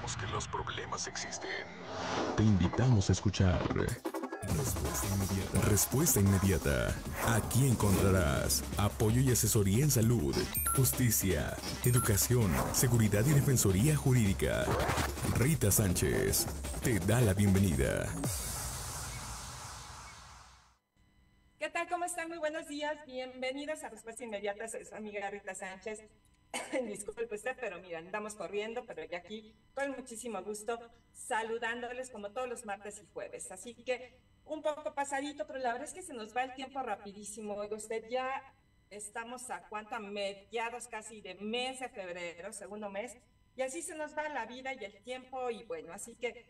sabemos que los problemas existen. Te invitamos a escuchar Respuesta Inmediata. Respuesta Inmediata. Aquí encontrarás apoyo y asesoría en salud, justicia, educación, seguridad y defensoría jurídica. Rita Sánchez te da la bienvenida. ¿Qué tal? ¿Cómo están? Muy buenos días. Bienvenidos a Respuesta Inmediata. Soy su amiga Rita Sánchez. Disculpe usted, pero mira, andamos corriendo, pero ya aquí con muchísimo gusto saludándoles como todos los martes y jueves. Así que un poco pasadito, pero la verdad es que se nos va el tiempo rapidísimo. Oiga usted, ya estamos a cuánto, a mediados casi de mes de febrero, segundo mes, y así se nos va la vida y el tiempo y bueno, así que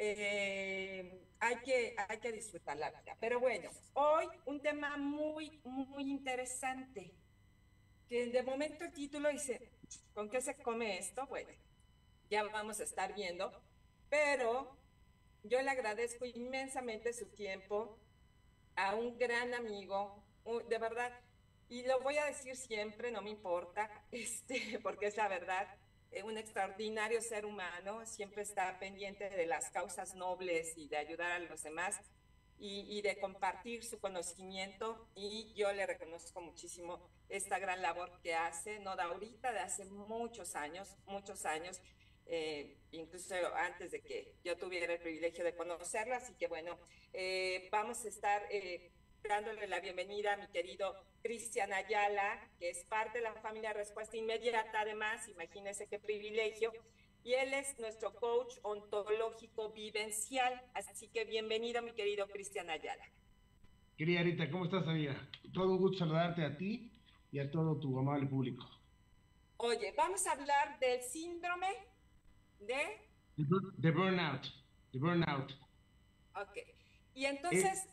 hay que disfrutar la vida. Pero bueno, hoy un tema muy interesante, que de momento el título dice, ¿con qué se come esto? Bueno, ya vamos a estar viendo, pero yo le agradezco inmensamente su tiempo a un gran amigo, de verdad, y lo voy a decir siempre, no me importa, porque es la verdad, un extraordinario ser humano, siempre está pendiente de las causas nobles y de ayudar a los demás y de compartir su conocimiento, y yo le reconozco muchísimo esta gran labor que hace, no de ahorita, de hace muchos años, incluso antes de que yo tuviera el privilegio de conocerlo. Así que bueno, vamos a estar dándole la bienvenida a mi querido Cristian Ayala, que es parte de la familia Respuesta Inmediata. Además, imagínense qué privilegio, y él es nuestro coach ontológico vivencial. Así que bienvenido, mi querido Cristian Ayala. Querida Rita, ¿cómo estás, amiga? Todo un gusto saludarte a ti y a todo tu amable público. Oye, vamos a hablar del síndrome de... De burnout, de burnout. Ok, y entonces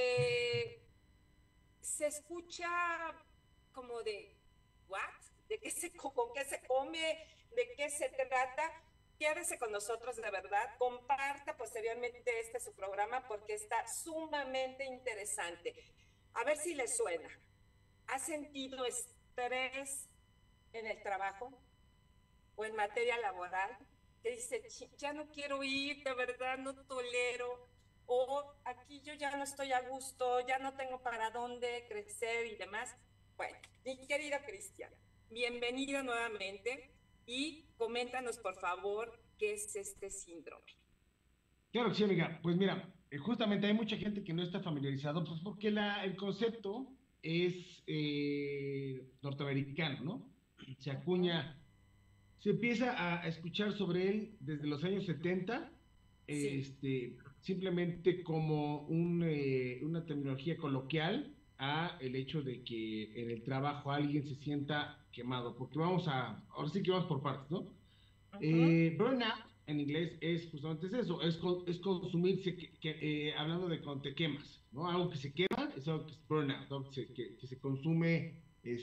se escucha como de, ¿what? ¿De qué con qué se come? ¿De qué se trata? Quédese con nosotros, de verdad. Comparta posteriormente su programa, porque está sumamente interesante. A ver si le suena. ¿Ha sentido estrés en el trabajo o en materia laboral? Que dice, ya no quiero ir, de verdad, no tolero. O aquí yo ya no estoy a gusto, ya no tengo para dónde crecer y demás. Bueno, mi querido Cristian, bienvenido nuevamente y coméntanos, por favor, qué es este síndrome. Claro que sí, amiga. Pues mira, justamente hay mucha gente que no está familiarizado, pues porque el concepto es norteamericano, ¿no? Se acuña, se empieza a escuchar sobre él desde los años 70, Sí. simplemente como una terminología coloquial a el hecho de que en el trabajo alguien se sienta quemado, porque ahora sí que vamos por partes, ¿no? Burnout en inglés es justamente eso, es consumirse, hablando de cuando te quemas, ¿no? Algo que se quema es algo que es burnout, ¿no? Que se consume,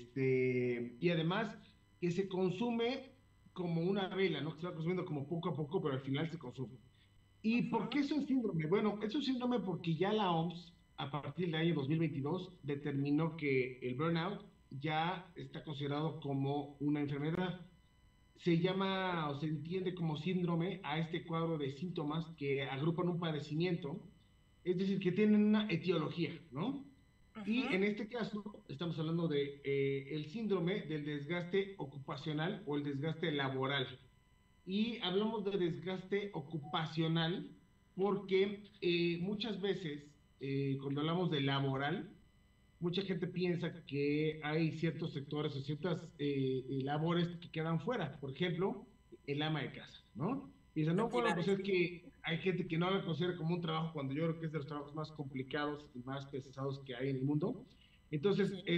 y además que se consume como una vela, ¿no? Que se va consumiendo como poco a poco, pero al final se consume. ¿Y por qué es un síndrome? Bueno, es un síndrome porque ya la OMS, a partir del año 2022, determinó que el burnout ya está considerado como una enfermedad. Se llama o se entiende como síndrome a este cuadro de síntomas que agrupan un padecimiento, es decir, que tienen una etiología, ¿no? Y en este caso estamos hablando de el síndrome del desgaste ocupacional o el desgaste laboral. Y hablamos de desgaste ocupacional porque muchas veces cuando hablamos de laboral, mucha gente piensa que hay ciertos sectores o ciertas labores que quedan fuera. Por ejemplo, el ama de casa, ¿no? Piensa, no, Aquí va bueno, a pues es decir. que hay gente que no lo considera como un trabajo cuando yo creo que es de los trabajos más complicados y más pesados que hay en el mundo. Entonces, Sí.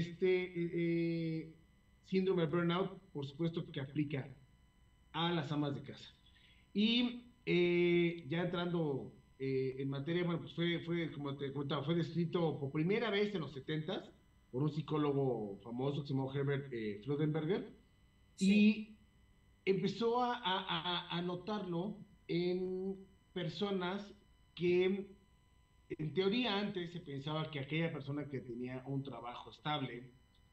síndrome de burnout, por supuesto que aplica a las amas de casa. Y ya entrando en materia, bueno, pues como te comentaba, fue descrito por primera vez en los 70 por un psicólogo famoso que se llamó Herbert Freudenberger, Sí. y empezó a notarlo en personas que en teoría antes se pensaba que aquella persona que tenía un trabajo estable,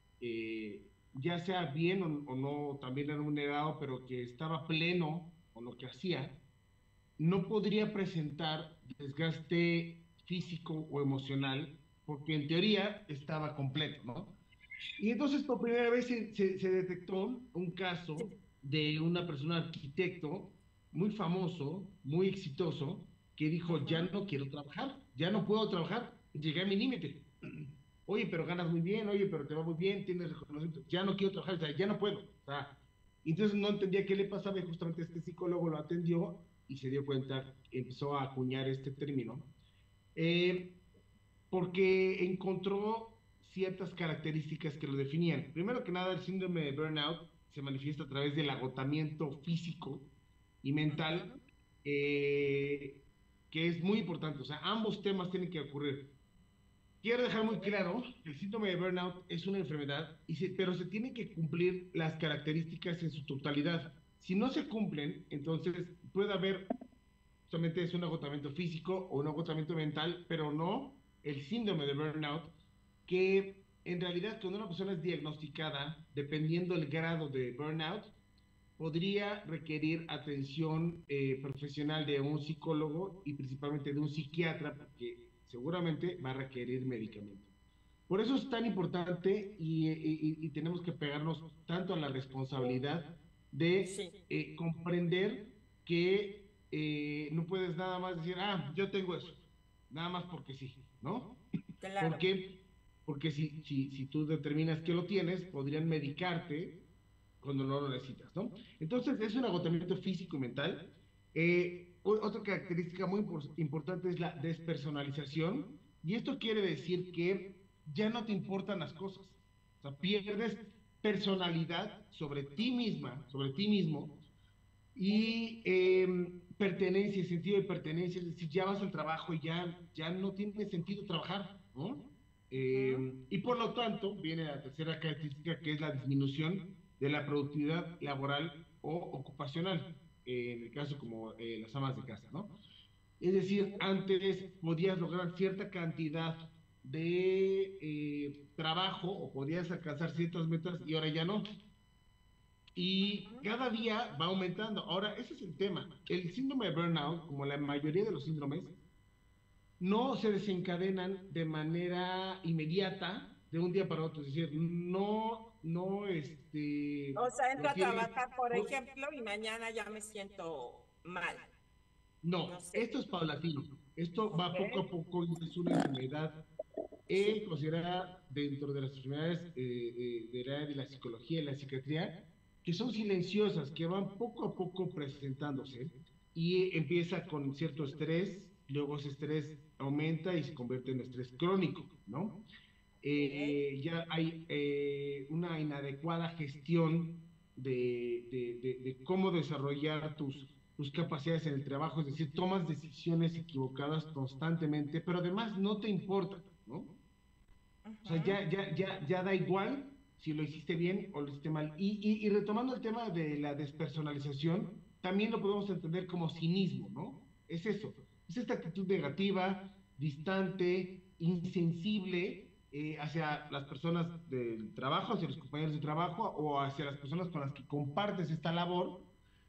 ya sea bien o no también remunerado, pero que estaba pleno con lo que hacía, no podría presentar desgaste físico o emocional porque en teoría estaba completo, ¿no? Y entonces por primera vez se detectó un caso Sí. de una persona arquitecto muy famoso, muy exitoso, que dijo, ya Ujú. no quiero trabajar, ya no puedo trabajar, llegué a mi límite. Oye, pero ganas muy bien, oye, pero te va muy bien, tienes reconocimiento, ya no quiero trabajar, o sea, ya no puedo. O sea, entonces no entendía qué le pasaba y justamente este psicólogo lo atendió y se dio cuenta, empezó a acuñar este término. Eh, Porque encontró ciertas características que lo definían. Primero que nada, el síndrome de burnout se manifiesta a través del agotamiento físico y mental, Ujú. eh, que es muy importante. O sea, ambos temas tienen que ocurrir. Quiero dejar muy Ok. claro que el síndrome de burnout es una enfermedad, pero se tienen que cumplir las características en su totalidad. Si no se cumplen, entonces puede haber solamente es un agotamiento físico o un agotamiento mental, pero no el síndrome de burnout, que en realidad cuando una persona es diagnosticada, dependiendo del grado de burnout, podría requerir atención profesional de un psicólogo y principalmente de un psiquiatra, porque seguramente va a requerir medicamento. Por eso es tan importante y tenemos que pegarnos tanto a la responsabilidad de Sí, comprender que no puedes nada más decir, ah, yo tengo eso, nada más porque sí, ¿no? ¿Por claro. qué? Porque si tú determinas que lo tienes, podrían medicarte cuando no lo necesitas, ¿no? Entonces, es un agotamiento físico y mental. Otra característica muy importante es la despersonalización, y esto quiere decir que ya no te importan las cosas. O sea, pierdes personalidad sobre ti misma, sobre ti mismo, Ok. y pertenencia, sentido de pertenencia, es decir, ya vas al trabajo y ya no tiene sentido trabajar, ¿no? Ujú. Y por lo tanto, viene la tercera característica, que es la disminución de la productividad laboral o ocupacional, en el caso como las amas de casa, ¿no? Es decir, Ok. antes podías lograr cierta cantidad de trabajo o podías alcanzar ciertas metas y ahora ya no. Y Ujú. cada día va aumentando. Ahora, ese es el tema. El síndrome de burnout, como la mayoría de los síndromes, no se desencadenan de manera inmediata de un día para otro. Es decir, O sea, entro lo a tienes. trabajar, por No, ejemplo, y mañana ya me siento mal. No no, sé. esto es paulatino. Esto Ok. va poco a poco y es una enfermedad Sí. considerada dentro de las enfermedades del área de la psicología y la psiquiatría, que son silenciosas, que van poco a poco presentándose y empieza con cierto estrés, luego ese estrés aumenta y se convierte en estrés crónico, ¿no? Ok. Ya hay una inadecuada gestión de cómo desarrollar tus capacidades en el trabajo, es decir, tomas decisiones equivocadas constantemente, pero además no te importa, ¿no? O sea, Ujú. ya da igual si lo hiciste bien o lo hiciste mal. Y retomando el tema de la despersonalización, también lo podemos entender como cinismo, ¿no? Es eso, es esta actitud negativa, distante, insensible hacia las personas del trabajo, hacia los compañeros de trabajo o hacia las personas con las que compartes esta labor.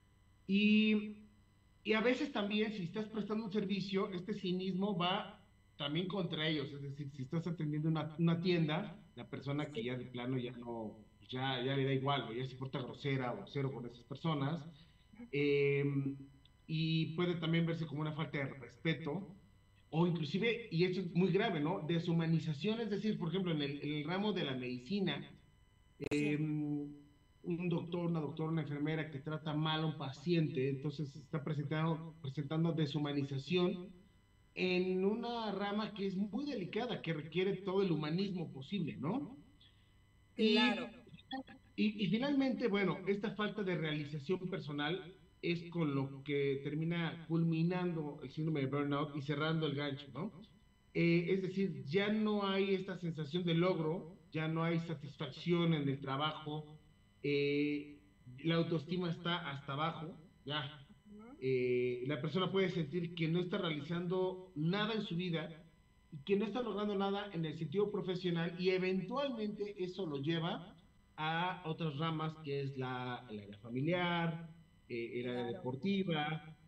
Y, y a veces también, si estás prestando un servicio, este cinismo va también contra ellos. Es decir, si estás atendiendo una tienda, la persona que Sí. ya de plano ya no, ya le da igual, o ya se porta grosera o grosero con esas personas, eh, y puede también verse como una falta de respeto, o inclusive, y esto es muy grave, ¿no? Deshumanización, es decir, por ejemplo, en el ramo de la medicina, Sí. un doctor, una doctora, una enfermera que trata mal a un paciente, entonces está presentando deshumanización en una rama que es muy delicada, que requiere todo el humanismo posible, ¿no? Claro. Y, y finalmente, bueno, esta falta de realización personal es con lo que termina culminando el síndrome de burnout y cerrando el gancho, ¿no? Es decir, ya no hay esta sensación de logro, ya no hay satisfacción en el trabajo, eh, la autoestima está hasta abajo, ya. Ujú. La persona puede sentir que no está realizando nada en su vida y que no está logrando nada en el sentido profesional y eventualmente eso lo lleva a otras ramas que es el área familiar, el área Claro. deportiva.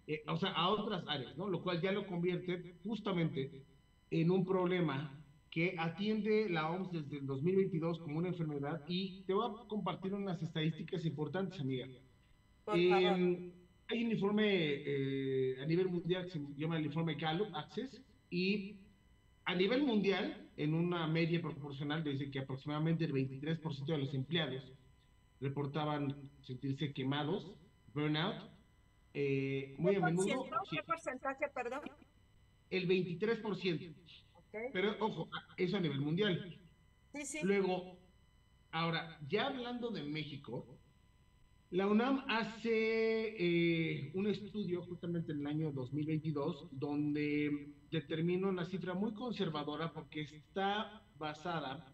o sea, a otras áreas, ¿no? Lo cual ya lo convierte justamente en un problema que atiende la OMS desde el 2022 como una enfermedad y te voy a compartir unas estadísticas importantes, amiga. Por favor. Hay un informe a nivel mundial que se llama el informe Gallup Access y a nivel mundial, en una media proporcional, dice que aproximadamente el 23% de los empleados reportaban sentirse quemados, burnout, ¿Qué muy a por menudo, ciento? sí, ¿Qué porcentaje, perdón? el 23%. Ok. Pero ojo, eso a nivel mundial. Sí, sí. Luego, ahora, ya hablando de México, la UNAM hace un estudio justamente en el año 2022 donde determina una cifra muy conservadora porque está basada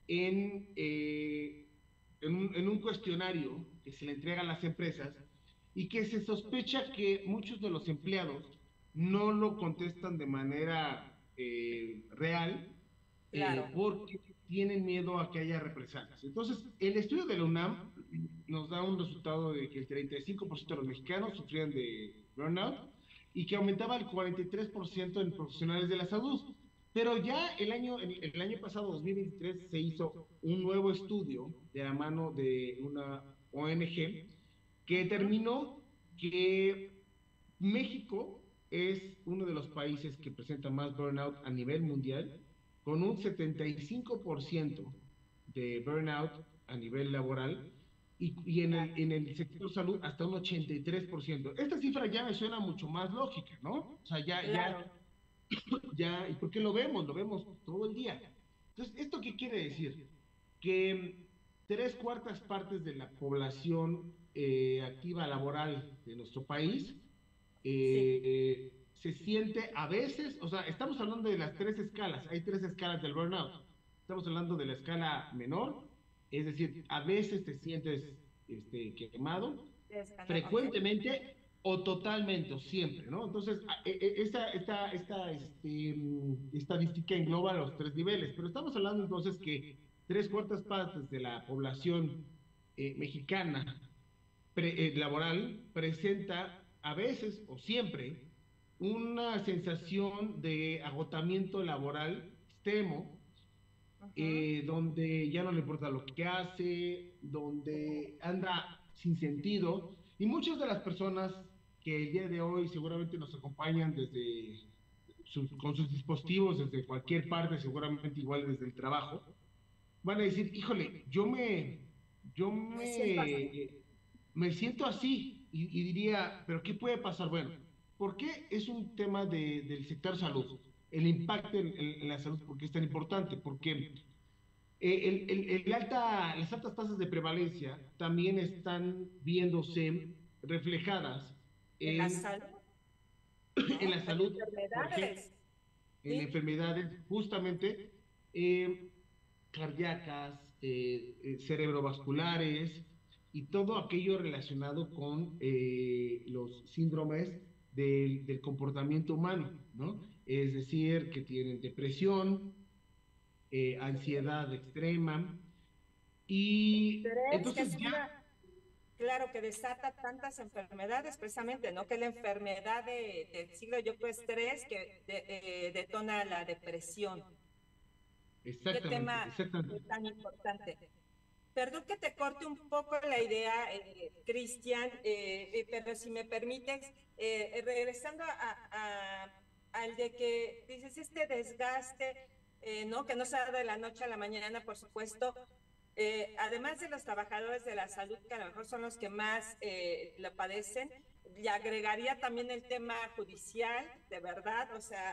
en un cuestionario que se le entrega a las empresas y que se sospecha que muchos de los empleados no lo contestan de manera real Claro. porque tienen miedo a que haya represalias. Entonces, el estudio de la UNAM nos da un resultado de que el 35% de los mexicanos sufrían de burnout y que aumentaba el 43% en profesionales de la salud. Pero ya el año pasado, 2023, se hizo un nuevo estudio de la mano de una ONG que Ujú. determinó que México es uno de los países que presenta más burnout a nivel mundial, con un 75% de burnout a nivel laboral y Claro. en el sector salud hasta un 83%. Esta cifra ya me suena mucho más lógica, ¿no? O sea, Claro. ¿y por qué lo vemos? Lo vemos todo el día. Entonces, ¿esto qué quiere decir? Que tres cuartas partes de la población activa laboral de nuestro país Sí. se siente a veces, o sea, estamos hablando de las tres escalas, hay tres escalas del burnout. Estamos hablando de la escala menor, es decir, a veces te sientes quemado, Ok. frecuentemente o totalmente, o siempre, ¿no? Entonces, estadística engloba los tres niveles, pero estamos hablando entonces que tres cuartas partes de la población mexicana laboral presenta a veces o siempre una sensación de agotamiento laboral extremo, Ujú. donde ya no le importa lo que hace, donde anda sin sentido, y muchas de las personas que el día de hoy seguramente nos acompañan con sus dispositivos desde cualquier parte, seguramente igual desde el trabajo, van a decir, híjole, yo Me siento así. me siento así y diría, pero ¿qué puede pasar? Bueno, ¿por qué es un tema del sector salud? El impacto en la salud, ¿por qué es tan importante? Porque las altas tasas de prevalencia también están viéndose reflejadas En la en, salud, en ¿no? la En salud, por ejemplo, enfermedades. en Sí. enfermedades justamente eh, cardíacas, cerebrovasculares y todo aquello relacionado con los síndromes del comportamiento humano, ¿no? Es decir, que tienen depresión, ansiedad extrema y Estrés, que entonces es ya, una, claro, que desata tantas enfermedades, precisamente, ¿no? Que la enfermedad del siglo, yo creo, estrés que detona la depresión. Qué exactamente, tema exactamente. tan importante. Perdón que te corte un poco la idea, Cristian, pero si me permites, regresando al de que dices este desgaste, ¿no? Que no se da de la noche a la mañana, por supuesto. Además de los trabajadores de la salud, que a lo mejor son los que más lo padecen, le agregaría también el tema judicial, de verdad, o sea,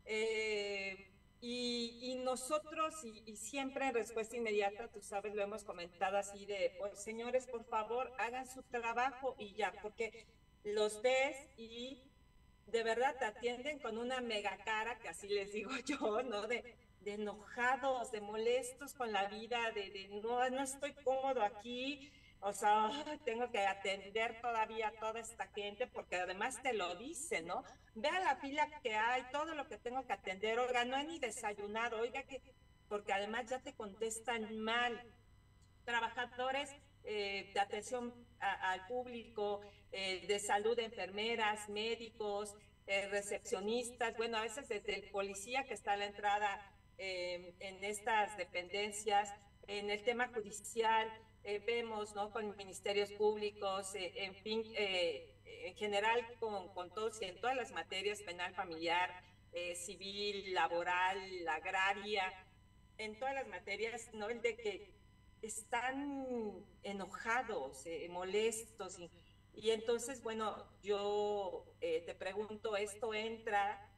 y nosotros, y siempre en respuesta inmediata, tú sabes, lo hemos comentado así de, pues señores, por favor, hagan su trabajo y ya, porque los ves y de verdad te atienden con una mega cara, que así les digo yo, ¿no? De enojados, de molestos con la vida, no, no estoy cómodo aquí, o sea, tengo que atender todavía a toda esta gente, porque además te lo dicen, ¿no? Vea la fila que hay, todo lo que tengo que atender, oiga, no he ni desayunado, oiga, que, porque además ya te contestan mal, trabajadores de atención al público, de salud, enfermeras, médicos, recepcionistas, bueno, a veces desde el policía que está a la entrada en estas dependencias, en el tema judicial, vemos, ¿no? Con ministerios públicos, en fin, en general con todos y en todas las materias, penal, familiar, civil, laboral, agraria, en todas las materias, ¿no? El de que están enojados, molestos, y entonces, bueno, yo te pregunto, ¿esto entra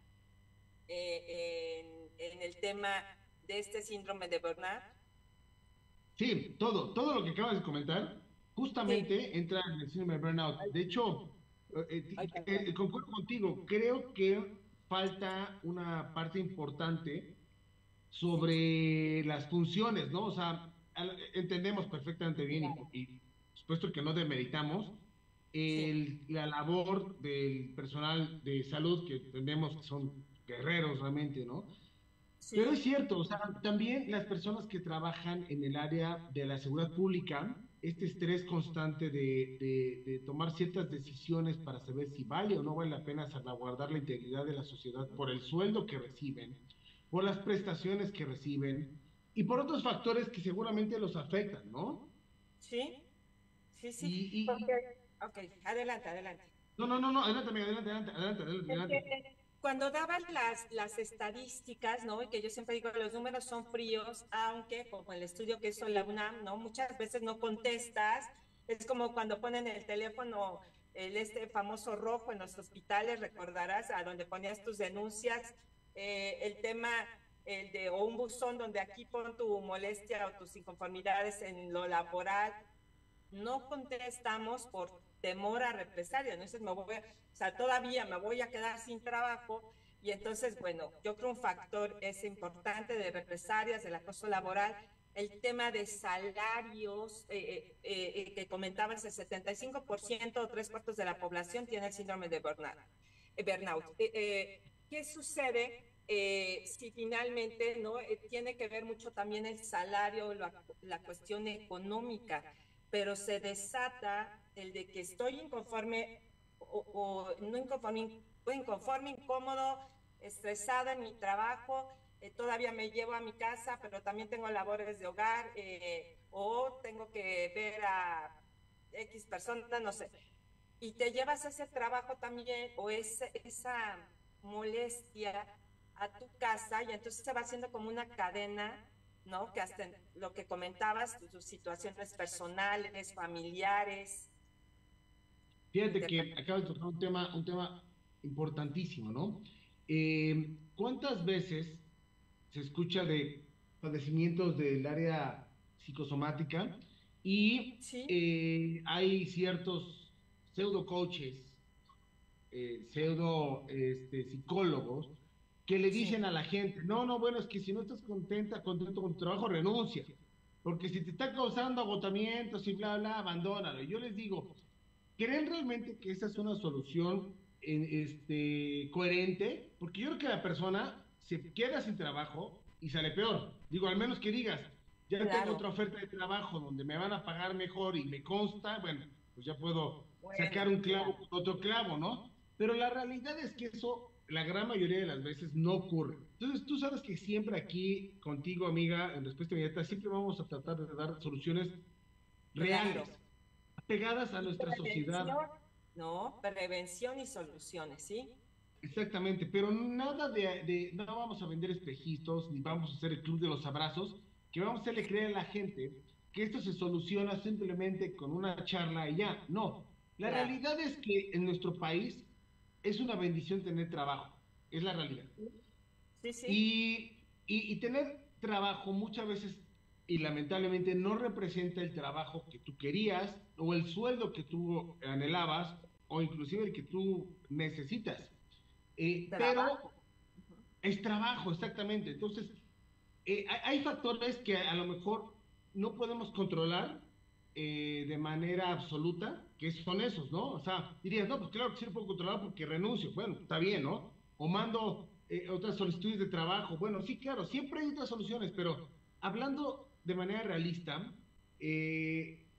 en el tema de este síndrome de burnout? Sí, todo lo que acabas de comentar Sí. justamente entra en el síndrome de burnout. De hecho, concuerdo contigo, creo que falta una parte importante sobre las funciones, ¿no? O sea, entendemos perfectamente bien y por supuesto que no demeritamos Sí, la labor del personal de salud que entendemos que son guerreros realmente, ¿no? Pero es sí, cierto, o sea, también las personas que trabajan en el área de la seguridad pública, este estrés constante de tomar ciertas decisiones para saber si vale o no vale la pena salvaguardar la integridad de la sociedad por el sueldo que reciben, por las prestaciones que reciben y por otros factores que seguramente los afectan, ¿no? sí, sí, Y, sí, y, porque, y- ok, adelante, adelante. no, adelante, amigo, Es adelante. que cuando daban las estadísticas, ¿no? Y que yo siempre digo, los números son fríos, aunque como el estudio que hizo la UNAM, ¿no? Muchas veces no contestas, es como cuando ponen el teléfono, este famoso rojo en los hospitales, recordarás, a donde ponías tus denuncias, el tema, el de, o un buzón donde aquí pon tu molestia o tus inconformidades en lo laboral, no contestamos por temor a represalias, ¿no? Entonces o sea, todavía me voy a quedar sin trabajo y entonces, bueno, yo creo un factor es importante de represalias, del acoso laboral, el tema de salarios, que comentabas, el 75% o tres cuartos de la población tiene el síndrome de burnout. ¿Qué sucede si finalmente no tiene que ver mucho también el salario, la cuestión económica? Pero se desata el de que estoy inconforme o no inconforme, inconforme, incómodo, estresada en mi trabajo, todavía me llevo a mi casa, pero también tengo labores de hogar, o tengo que ver a X persona, no sé. Y te llevas ese trabajo también o esa molestia a tu casa y entonces se va haciendo como una cadena, ¿no? Que hasta lo que comentabas, tus situaciones personales, familiares, Fíjate que interpersonales. acabas de tocar un tema importantísimo, ¿no? ¿Cuántas veces se escucha de padecimientos del área psicosomática y Sí, hay ciertos pseudo coaches, pseudo psicólogos que le dicen sí, a la gente, no, bueno, es que si no estás contento con tu trabajo, renuncia, porque si te está causando agotamientos y bla, abandónalo. Y yo les digo, ¿creen realmente que esa es una solución coherente? Porque yo creo que la persona se queda sin trabajo y sale peor. Digo, al menos que digas, ya tengo claro. otra oferta de trabajo donde me van a pagar mejor y me consta, bueno, pues ya puedo Bueno, sacar un clavo claro. con otro clavo, ¿no? Pero la realidad es que eso, la gran mayoría de las veces, no ocurre. Entonces, tú sabes que siempre aquí, contigo, amiga, en Respuesta Inmediata, siempre vamos a tratar de dar soluciones Claro. reales, pegadas a Y nuestra sociedad. prevención, ¿no? Prevención y soluciones, ¿sí? Exactamente, pero nada no vamos a vender espejitos, ni vamos a hacer el club de los abrazos, que vamos a hacerle creer a la gente que esto se soluciona simplemente con una charla y ya. No, la Claro. realidad es que en nuestro país es una bendición tener trabajo, es la realidad. Sí, sí, Y tener trabajo muchas veces y lamentablemente no representa el trabajo que tú querías o el sueldo que tú anhelabas o inclusive el que tú necesitas. Pero trabajo. es trabajo, exactamente. Entonces, hay factores que a lo mejor no podemos controlar de manera absoluta, que son esos, ¿no? O sea, dirías, no, pues claro que sí lo puedo controlar porque renuncio. Bueno, está bien, ¿no? O mando otras solicitudes de trabajo. Bueno, sí, claro, siempre hay otras soluciones, pero hablando de manera realista,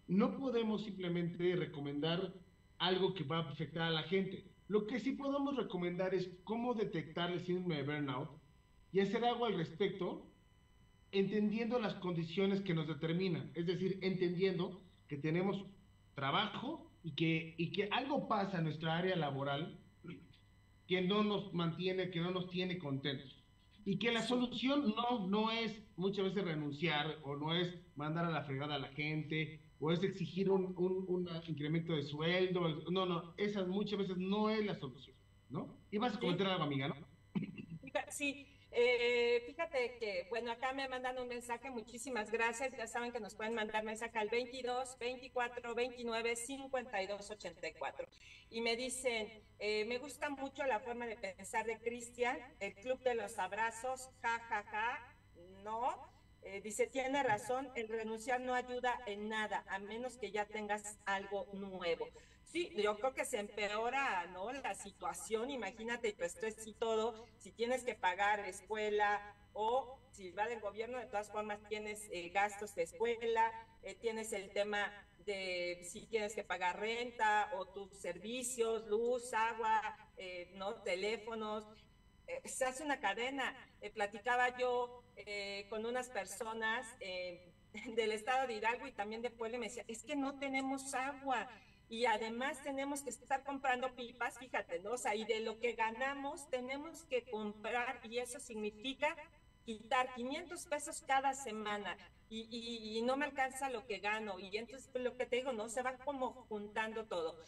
no podemos simplemente recomendar algo que va a afectar a la gente. Lo que sí podemos recomendar es cómo detectar el síndrome de burnout y hacer algo al respecto, entendiendo las condiciones que nos determinan, es decir, entendiendo que tenemos trabajo y que algo pasa en nuestra área laboral que no nos mantiene, que no nos tiene contentos. Y que la Sí, solución no es muchas veces renunciar o no es mandar a la fregada a la gente o es exigir un incremento de sueldo. No, esa muchas veces no es la solución, ¿no? Y vas a comentar sí. algo, amiga, ¿no? Sí, fíjate que, bueno, acá me mandan un mensaje, muchísimas gracias, ya saben que nos pueden mandar mensaje al 22 24 29 52 84 y me dicen, me gusta mucho la forma de pensar de Cristian, el club de los abrazos, ja, ja, ja, no, dice, tiene razón, el renunciar no ayuda en nada, a menos que ya tengas algo nuevo. Sí, yo creo que se empeora, ¿no? La situación, imagínate tu estrés y todo, si tienes que pagar escuela o si va del gobierno, de todas formas tienes gastos de escuela, tienes el tema de si tienes que pagar renta o tus servicios, luz, agua, ¿no? Teléfonos, se hace una cadena. Platicaba yo con unas personas del estado de Hidalgo y también de Puebla y me decía, es que no tenemos agua y además tenemos que estar comprando pipas, fíjate, ¿no? O sea, y de lo que ganamos tenemos que comprar y eso significa quitar 500 pesos cada semana y no me alcanza lo que gano y entonces pues, lo que te digo, ¿no? Se va como juntando todo.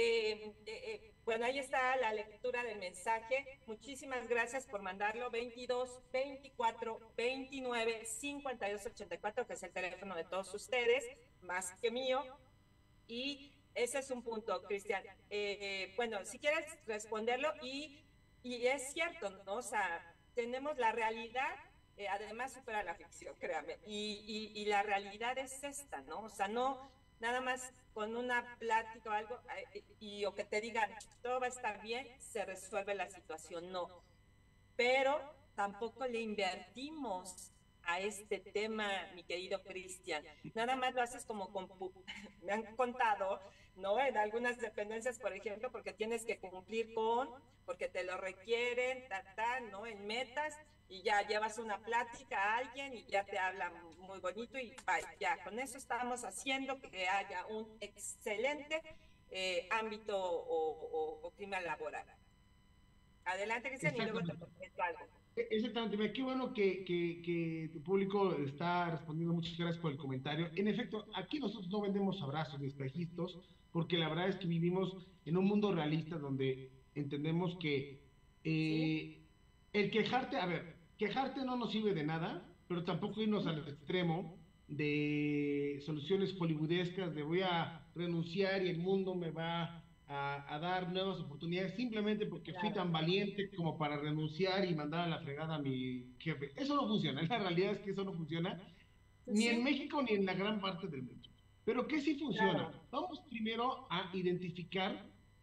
Bueno, ahí está la lectura del mensaje. Muchísimas gracias por mandarlo. 22 24 29 52 84, que es el teléfono de todos ustedes, más que mío. Y ese es un punto, Cristian. Bueno, si quieres responderlo, y es cierto, ¿no? O sea, tenemos la realidad, además supera la ficción, créame. Y la realidad es esta, ¿no? O sea, no nada más con una plática o algo, o que te digan, todo va a estar bien, se resuelve la situación, no, pero tampoco le invertimos a este tema, mi querido Cristian. Nada más lo haces como me han contado, ¿no? En algunas dependencias, por ejemplo, porque tienes que cumplir con, porque te lo requieren, ¿no? En metas, y ya llevas una plática a alguien y ya te habla muy bonito y bye, ya, con eso estamos haciendo que haya un excelente ámbito o clima laboral. Adelante, Cristian, y luego te Exactamente. comento algo. Exactamente, mira, qué bueno que tu público está respondiendo. Muchas gracias por el comentario. En efecto, aquí nosotros no vendemos abrazos ni espejitos, porque la verdad es que vivimos en un mundo realista donde entendemos que ¿Sí? eh, el quejarte, a ver, quejarte no nos sirve de nada, pero tampoco irnos al extremo de soluciones hollywoodescas de voy a renunciar y el mundo me va a dar nuevas oportunidades simplemente porque fui Claro. tan valiente como para renunciar y mandar a la fregada a mi jefe. Eso no funciona, la realidad es que eso no funciona Sí, ni en sí, México ni en la gran parte del mundo. Pero ¿qué sí claro. funciona? Vamos primero a identificar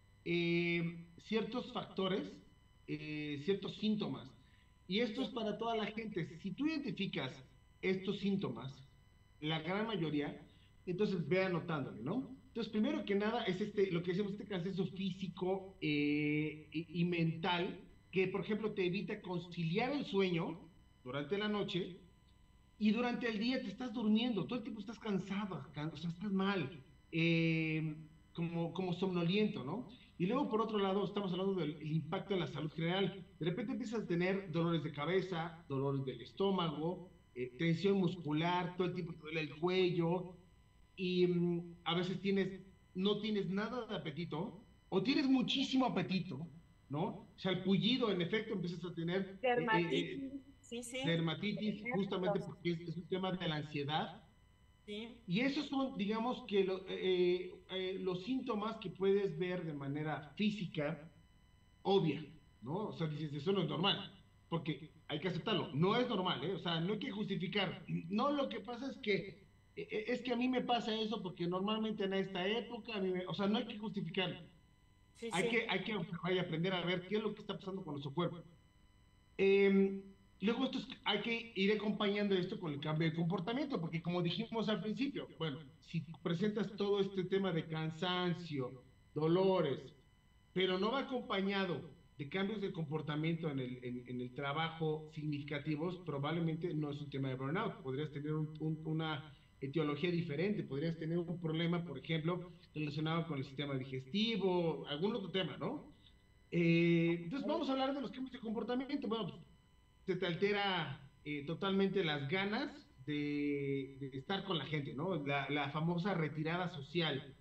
ciertos factores, ciertos síntomas. Y esto es Sí, para toda la gente. Si tú identificas estos síntomas, la gran mayoría, entonces ve anotándole, ¿no? Entonces, primero que nada es lo que decimos, este cansancio físico y mental, que por ejemplo te evita conciliar el sueño durante la noche y durante el día te estás durmiendo, todo el tiempo estás cansado, o sea, estás mal, como somnoliento, ¿no? Y luego, por otro lado, estamos hablando del impacto en la salud general. De repente empiezas a tener dolores de cabeza, dolores del estómago, tensión muscular, todo el tiempo te duele el cuello, y a veces no tienes nada de apetito, o tienes muchísimo apetito, ¿no? Salpullido, en efecto, empiezas a tener dermatitis, sí, sí, dermatitis, justamente ejemplos, porque es un tema de la ansiedad. sí, Y esos son, digamos, que los síntomas que puedes ver de manera física, obvia, ¿no? O sea, dices, eso no es normal, porque hay que aceptarlo, no es normal, ¿eh? O sea, no hay que justificar. No, lo que pasa es que a mí me pasa eso porque normalmente en esta época, o sea, no hay que justificarlo. sí, Hay sí, que, hay que observar y aprender a ver qué es lo que está pasando con nuestro cuerpo. Eh, Luego hay que ir acompañando esto con el cambio de comportamiento, porque como dijimos al principio, bueno, si presentas todo este tema de cansancio, dolores, pero no va acompañado de cambios de comportamiento en el trabajo significativos, probablemente no es un tema de burnout. Podrías tener una etiología diferente, podrías tener un problema, por ejemplo, relacionado con el sistema digestivo, algún otro tema, ¿no? Entonces vamos a hablar de los cambios de comportamiento. Bueno, pues, se te altera totalmente las ganas de estar con la gente, ¿no? La famosa retirada social.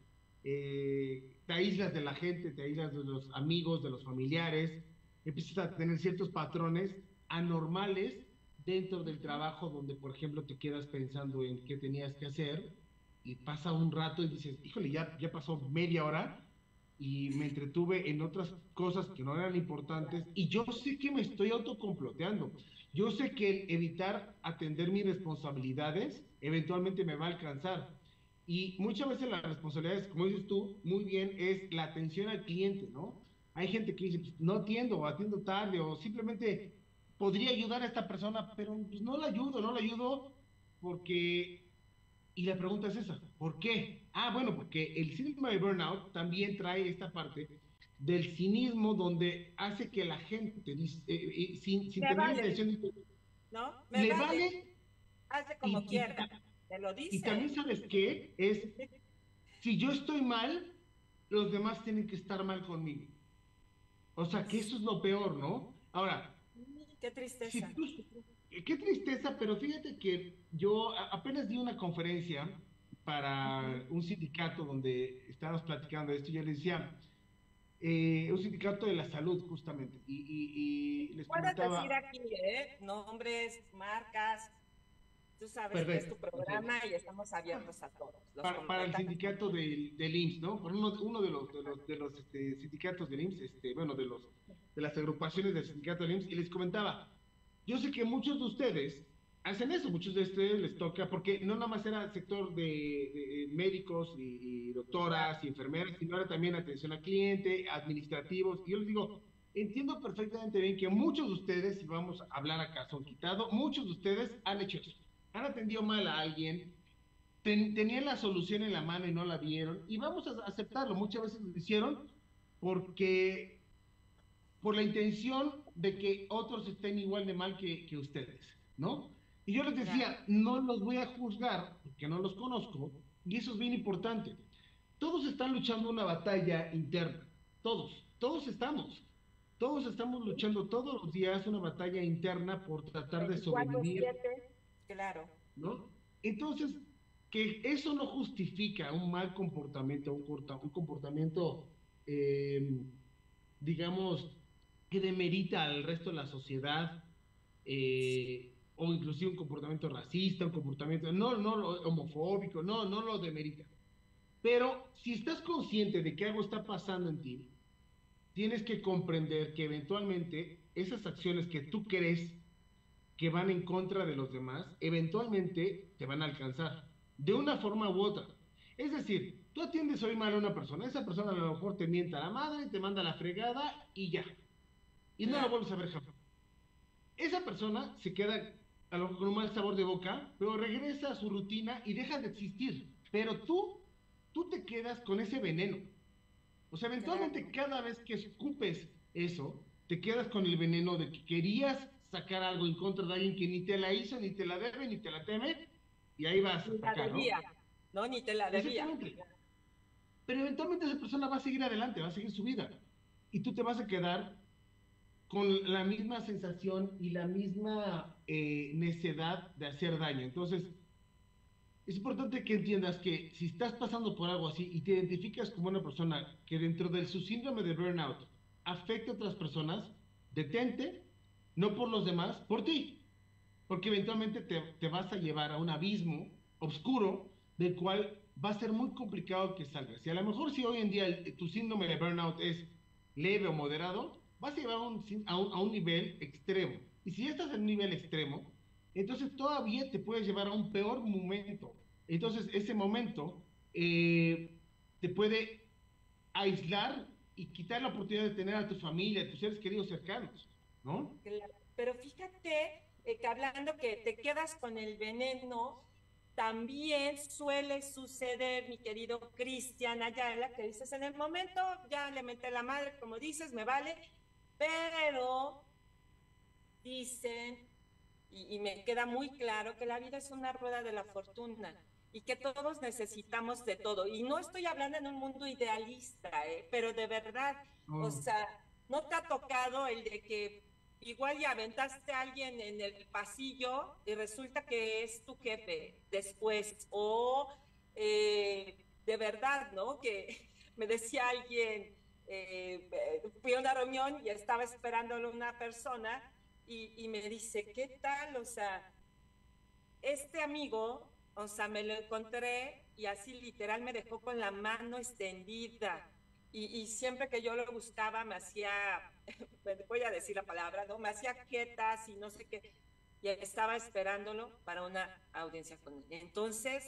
Te aíslas de la gente, te aíslas de los amigos, de los familiares, empiezas a tener ciertos patrones anormales dentro del trabajo donde, por ejemplo, te quedas pensando en qué tenías que hacer y pasa un rato y dices, híjole, ya pasó media hora y me entretuve en otras cosas que no eran importantes y yo sé que me estoy autocomploteando. Yo sé que el evitar atender mis responsabilidades eventualmente me va a alcanzar. Y muchas veces las responsabilidades, como dices tú, muy bien, es la atención al cliente, ¿no? Hay gente que dice, pues, no atiendo, o atiendo tarde, o simplemente podría ayudar a esta persona, pero pues, no la ayudo porque y la pregunta es esa, ¿por qué? Ah, bueno, porque el síndrome de burnout también trae esta parte del cinismo donde hace que la gente, sin Me tener la vale, intención, de, ¿no? Me le vale, vale hazle y, como y, quiera. Te lo y también dice. sabes qué es, si yo estoy mal, los demás tienen que estar mal conmigo. O sea, que eso es lo peor, ¿no? Ahora, Qué si tristeza. tú, qué tristeza, pero fíjate que yo apenas di una conferencia para un sindicato donde estábamos platicando de esto. Yo les decía, un sindicato de la salud, justamente, y les Puedes decir comentaba, aquí, ¿eh? Nombres, marcas. Tú sabes que es tu perfecto, perfecto, programa y estamos abiertos a todos. Los para el comentarios sindicato también. del IMSS, ¿no? Por uno de los sindicatos del IMSS, bueno, de las agrupaciones del sindicato del IMSS, y les comentaba, yo sé que muchos de ustedes hacen eso, muchos de ustedes les toca, porque no nada más era el sector de médicos y doctoras y enfermeras, sino era también atención al cliente, administrativos, y yo les digo, entiendo perfectamente bien que muchos de ustedes, si vamos a hablar a caso quitado, muchos de ustedes han hecho eso, han atendido mal a alguien, tenían la solución en la mano y no la vieron, y vamos a aceptarlo, muchas veces lo hicieron porque por la intención de que otros estén igual de mal que ustedes, ¿no? Y yo les Claro. decía, no los voy a juzgar porque no los conozco, y eso es bien importante. Todos están luchando una batalla interna, todos estamos luchando todos los días una batalla interna por tratar de sobrevivir, 24/7, claro. ¿no? Entonces, que eso no justifica un mal comportamiento, un comportamiento, eh, digamos, que demerita al resto de la sociedad, o inclusive un comportamiento racista, un comportamiento, no homofóbico, no lo demerita. Pero si estás consciente de que algo está pasando en ti, tienes que comprender que eventualmente esas acciones que tú crees que van en contra de los demás, eventualmente te van a alcanzar, de una forma u otra. Es decir, tú atiendes hoy mal a una persona, esa persona a lo mejor te mienta a la madre, te manda a la fregada y ya, y no la Claro. vuelves a ver jamás. Esa persona se queda a lo mejor con un mal sabor de boca, pero regresa a su rutina y deja de existir. Pero tú te quedas con ese veneno. O sea, eventualmente Claro. cada vez que escupes eso, te quedas con el veneno de que querías sacar algo en contra de alguien que ni te la hizo, ni te la debe, ni te la teme, y ahí vas Ni hasta la acá, ¿no? debía, ¿no? Ni te la debía. Exactamente. Pero eventualmente esa persona va a seguir adelante, va a seguir su vida. Y tú te vas a quedar con la misma sensación y la misma necedad de hacer daño. Entonces, es importante que entiendas que si estás pasando por algo así y te identificas como una persona que dentro de su síndrome de burnout afecta a otras personas, detente, no por los demás, por ti, porque eventualmente te vas a llevar a un abismo oscuro del cual va a ser muy complicado que salgas. Y a lo mejor si hoy en día tu síndrome de burnout es leve o moderado, vas a llevar a un nivel extremo. Y si ya estás en un nivel extremo, entonces todavía te puedes llevar a un peor momento. Entonces ese momento te puede aislar y quitar la oportunidad de tener a tu familia, a tus seres queridos cercanos, ¿no? Claro. Pero fíjate que hablando que te quedas con el veneno, también suele suceder, mi querido Cristian Ayala, que dices, en el momento ya le meté la madre, como dices, me vale, pero dicen, y me queda muy claro, que la vida es una rueda de la fortuna y que todos necesitamos de todo. Y no estoy hablando en un mundo idealista, pero de verdad, o sea, ¿no te ha tocado el de que igual ya aventaste a alguien en el pasillo y resulta que es tu jefe después? O de verdad, ¿no? Que me decía alguien, fui a una reunión y estaba esperándole una persona y me dice, ¿qué tal? O sea, este amigo, o sea, me lo encontré y así literal me dejó con la mano extendida. Y siempre que yo lo buscaba me hacía, voy a decir la palabra, ¿no? Me hacía quietas y no sé qué. Y estaba esperándolo para una audiencia con él. Entonces,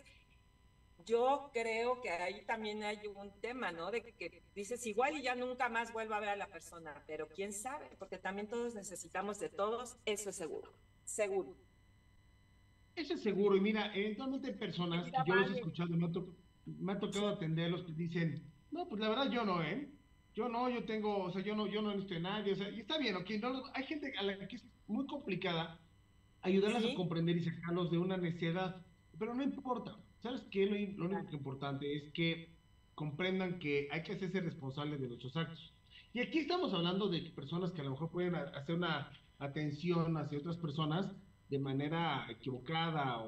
yo creo que ahí también hay un tema, ¿no? De que dices igual y ya nunca más vuelvo a ver a la persona, pero quién sabe, porque también todos necesitamos de todos, eso es seguro, seguro. Eso es seguro. Y mira, eventualmente hay personas que Mira, yo los he vale. escuchado, me ha tocado Sí, atenderlos que dicen, no, pues la verdad yo no, ¿eh? Yo no, yo tengo, o sea, yo no necesito de nadie, o sea, y está bien, ¿ok? No, hay gente a la que es muy complicada ayudarlas a sí, comprender y sacarlos de una necesidad, pero no importa. ¿Sabes qué? Lo único que es importante es que comprendan que hay que hacerse responsables de nuestros actos. Y aquí estamos hablando de personas que a lo mejor pueden hacer una atención hacia otras personas de manera equivocada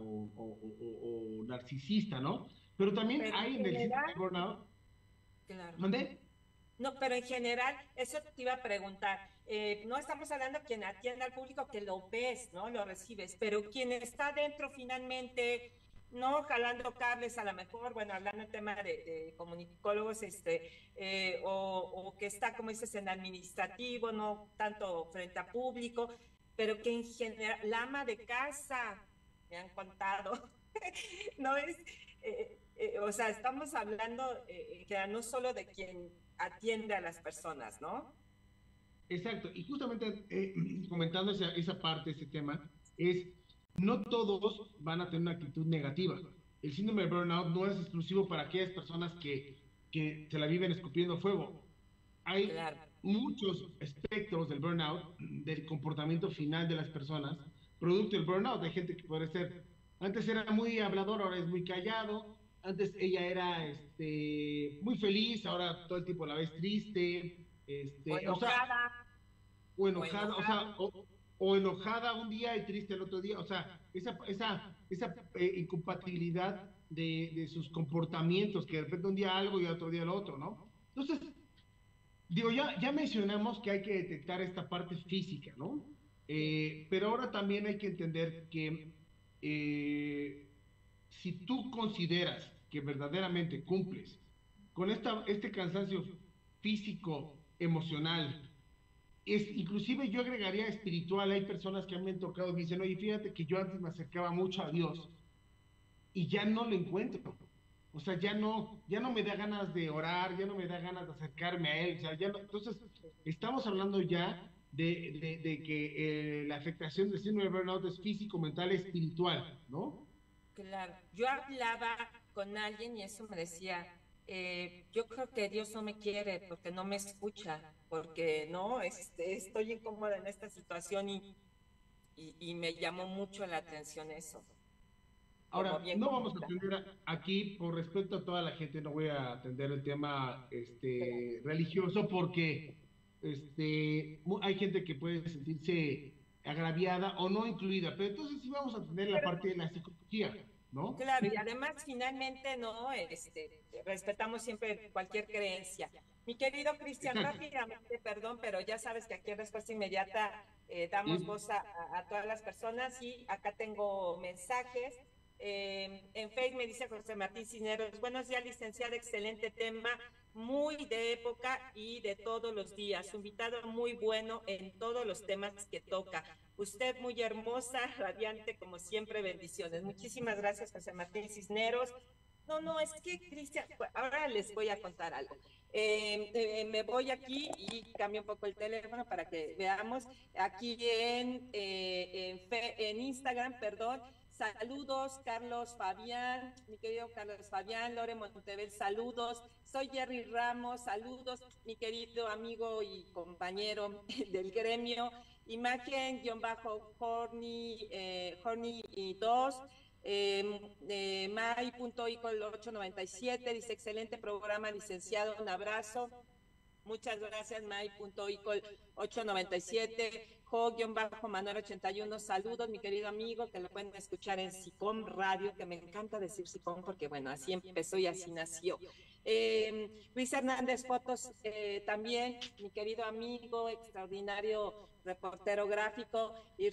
o narcisista, ¿no? Pero también pero en hay en el síndrome general, de burnout, claro. ¿dónde? No, pero en general, eso te iba a preguntar. No estamos hablando de quien atiende al público, que lo ves, ¿no? Lo recibes, pero quien está dentro finalmente, no jalando cables a lo mejor, bueno, hablando en tema de comunicólogos, o que está, como dices, en administrativo, no tanto frente a público, pero que en general, la ama de casa, me han contado, no es, o sea, estamos hablando que no solo de quien atiende a las personas, ¿no? Exacto, y justamente comentando esa parte, ese tema, es no todos van a tener una actitud negativa. El síndrome de burnout no es exclusivo para aquellas personas que se la viven escupiendo fuego. Hay Claro. muchos espectros del burnout, del comportamiento final de las personas, producto del burnout. Hay gente que puede ser, antes era muy hablador, ahora es muy callado, antes ella era muy feliz, ahora todo el tiempo la ves triste, O o sea, enojada, o o enojada, o enojado. sea, o enojada un día y triste el otro día, o sea, esa incompatibilidad de sus comportamientos, que de repente un día algo y otro día lo otro, ¿no? Entonces, digo, ya mencionamos que hay que detectar esta parte física, ¿no? Sí, Pero ahora también hay que entender que eh, si tú consideras que verdaderamente cumples con este cansancio físico, emocional, inclusive yo agregaría espiritual, hay personas que me han tocado y me dicen, oye, fíjate que yo antes me acercaba mucho a Dios y ya no lo encuentro. O sea, ya no me da ganas de orar, ya no me da ganas de acercarme a Él. O sea, ya no, entonces, estamos hablando ya de que la afectación del síndrome de burnout es físico, mental, espiritual, ¿no? claro. Yo hablaba con alguien y eso me decía, yo creo que Dios no me quiere porque no me escucha, porque no, estoy incómoda en esta situación y me llamó mucho la atención eso, como Ahora, bien no vamos a comenta. atender aquí, por respeto a toda la gente, no voy a atender el tema Claro. religioso porque hay gente que puede sentirse agraviada o no incluida, pero entonces sí vamos a atender la Pero parte de la psicología, ¿no? claro, y además finalmente no, respetamos siempre cualquier creencia. Mi querido Cristian, Exacto. rápidamente, perdón, pero ya sabes que aquí en Respuesta Inmediata damos Y voz a todas las personas y acá tengo mensajes. En Facebook me dice José Martín Cineros, buenos días, licenciada, excelente tema, muy de época y de todos los días. Su invitado muy bueno en todos los temas que toca. Usted muy hermosa, radiante, como siempre, bendiciones. Muchísimas gracias, José Martín Cisneros. No, es que, Cristian, ahora les voy a contar algo. Me voy aquí y cambio un poco el teléfono para que veamos aquí en Instagram, perdón. Saludos, Carlos Fabián, mi querido Carlos Fabián, Lore Montebel, saludos. Soy Jerry Ramos, saludos, mi querido amigo y compañero del gremio. Imagen-Horny Horny y 2. May.icol 897 dice: excelente programa, licenciado, un abrazo. Muchas gracias, May.icol 897. Jo-Manuel81, saludos, mi querido amigo, que lo pueden escuchar en SICOM Radio, que me encanta decir SICOM porque, bueno, así empezó y así nació. Luis Hernández Fotos, también, mi querido amigo, extraordinario reportero gráfico.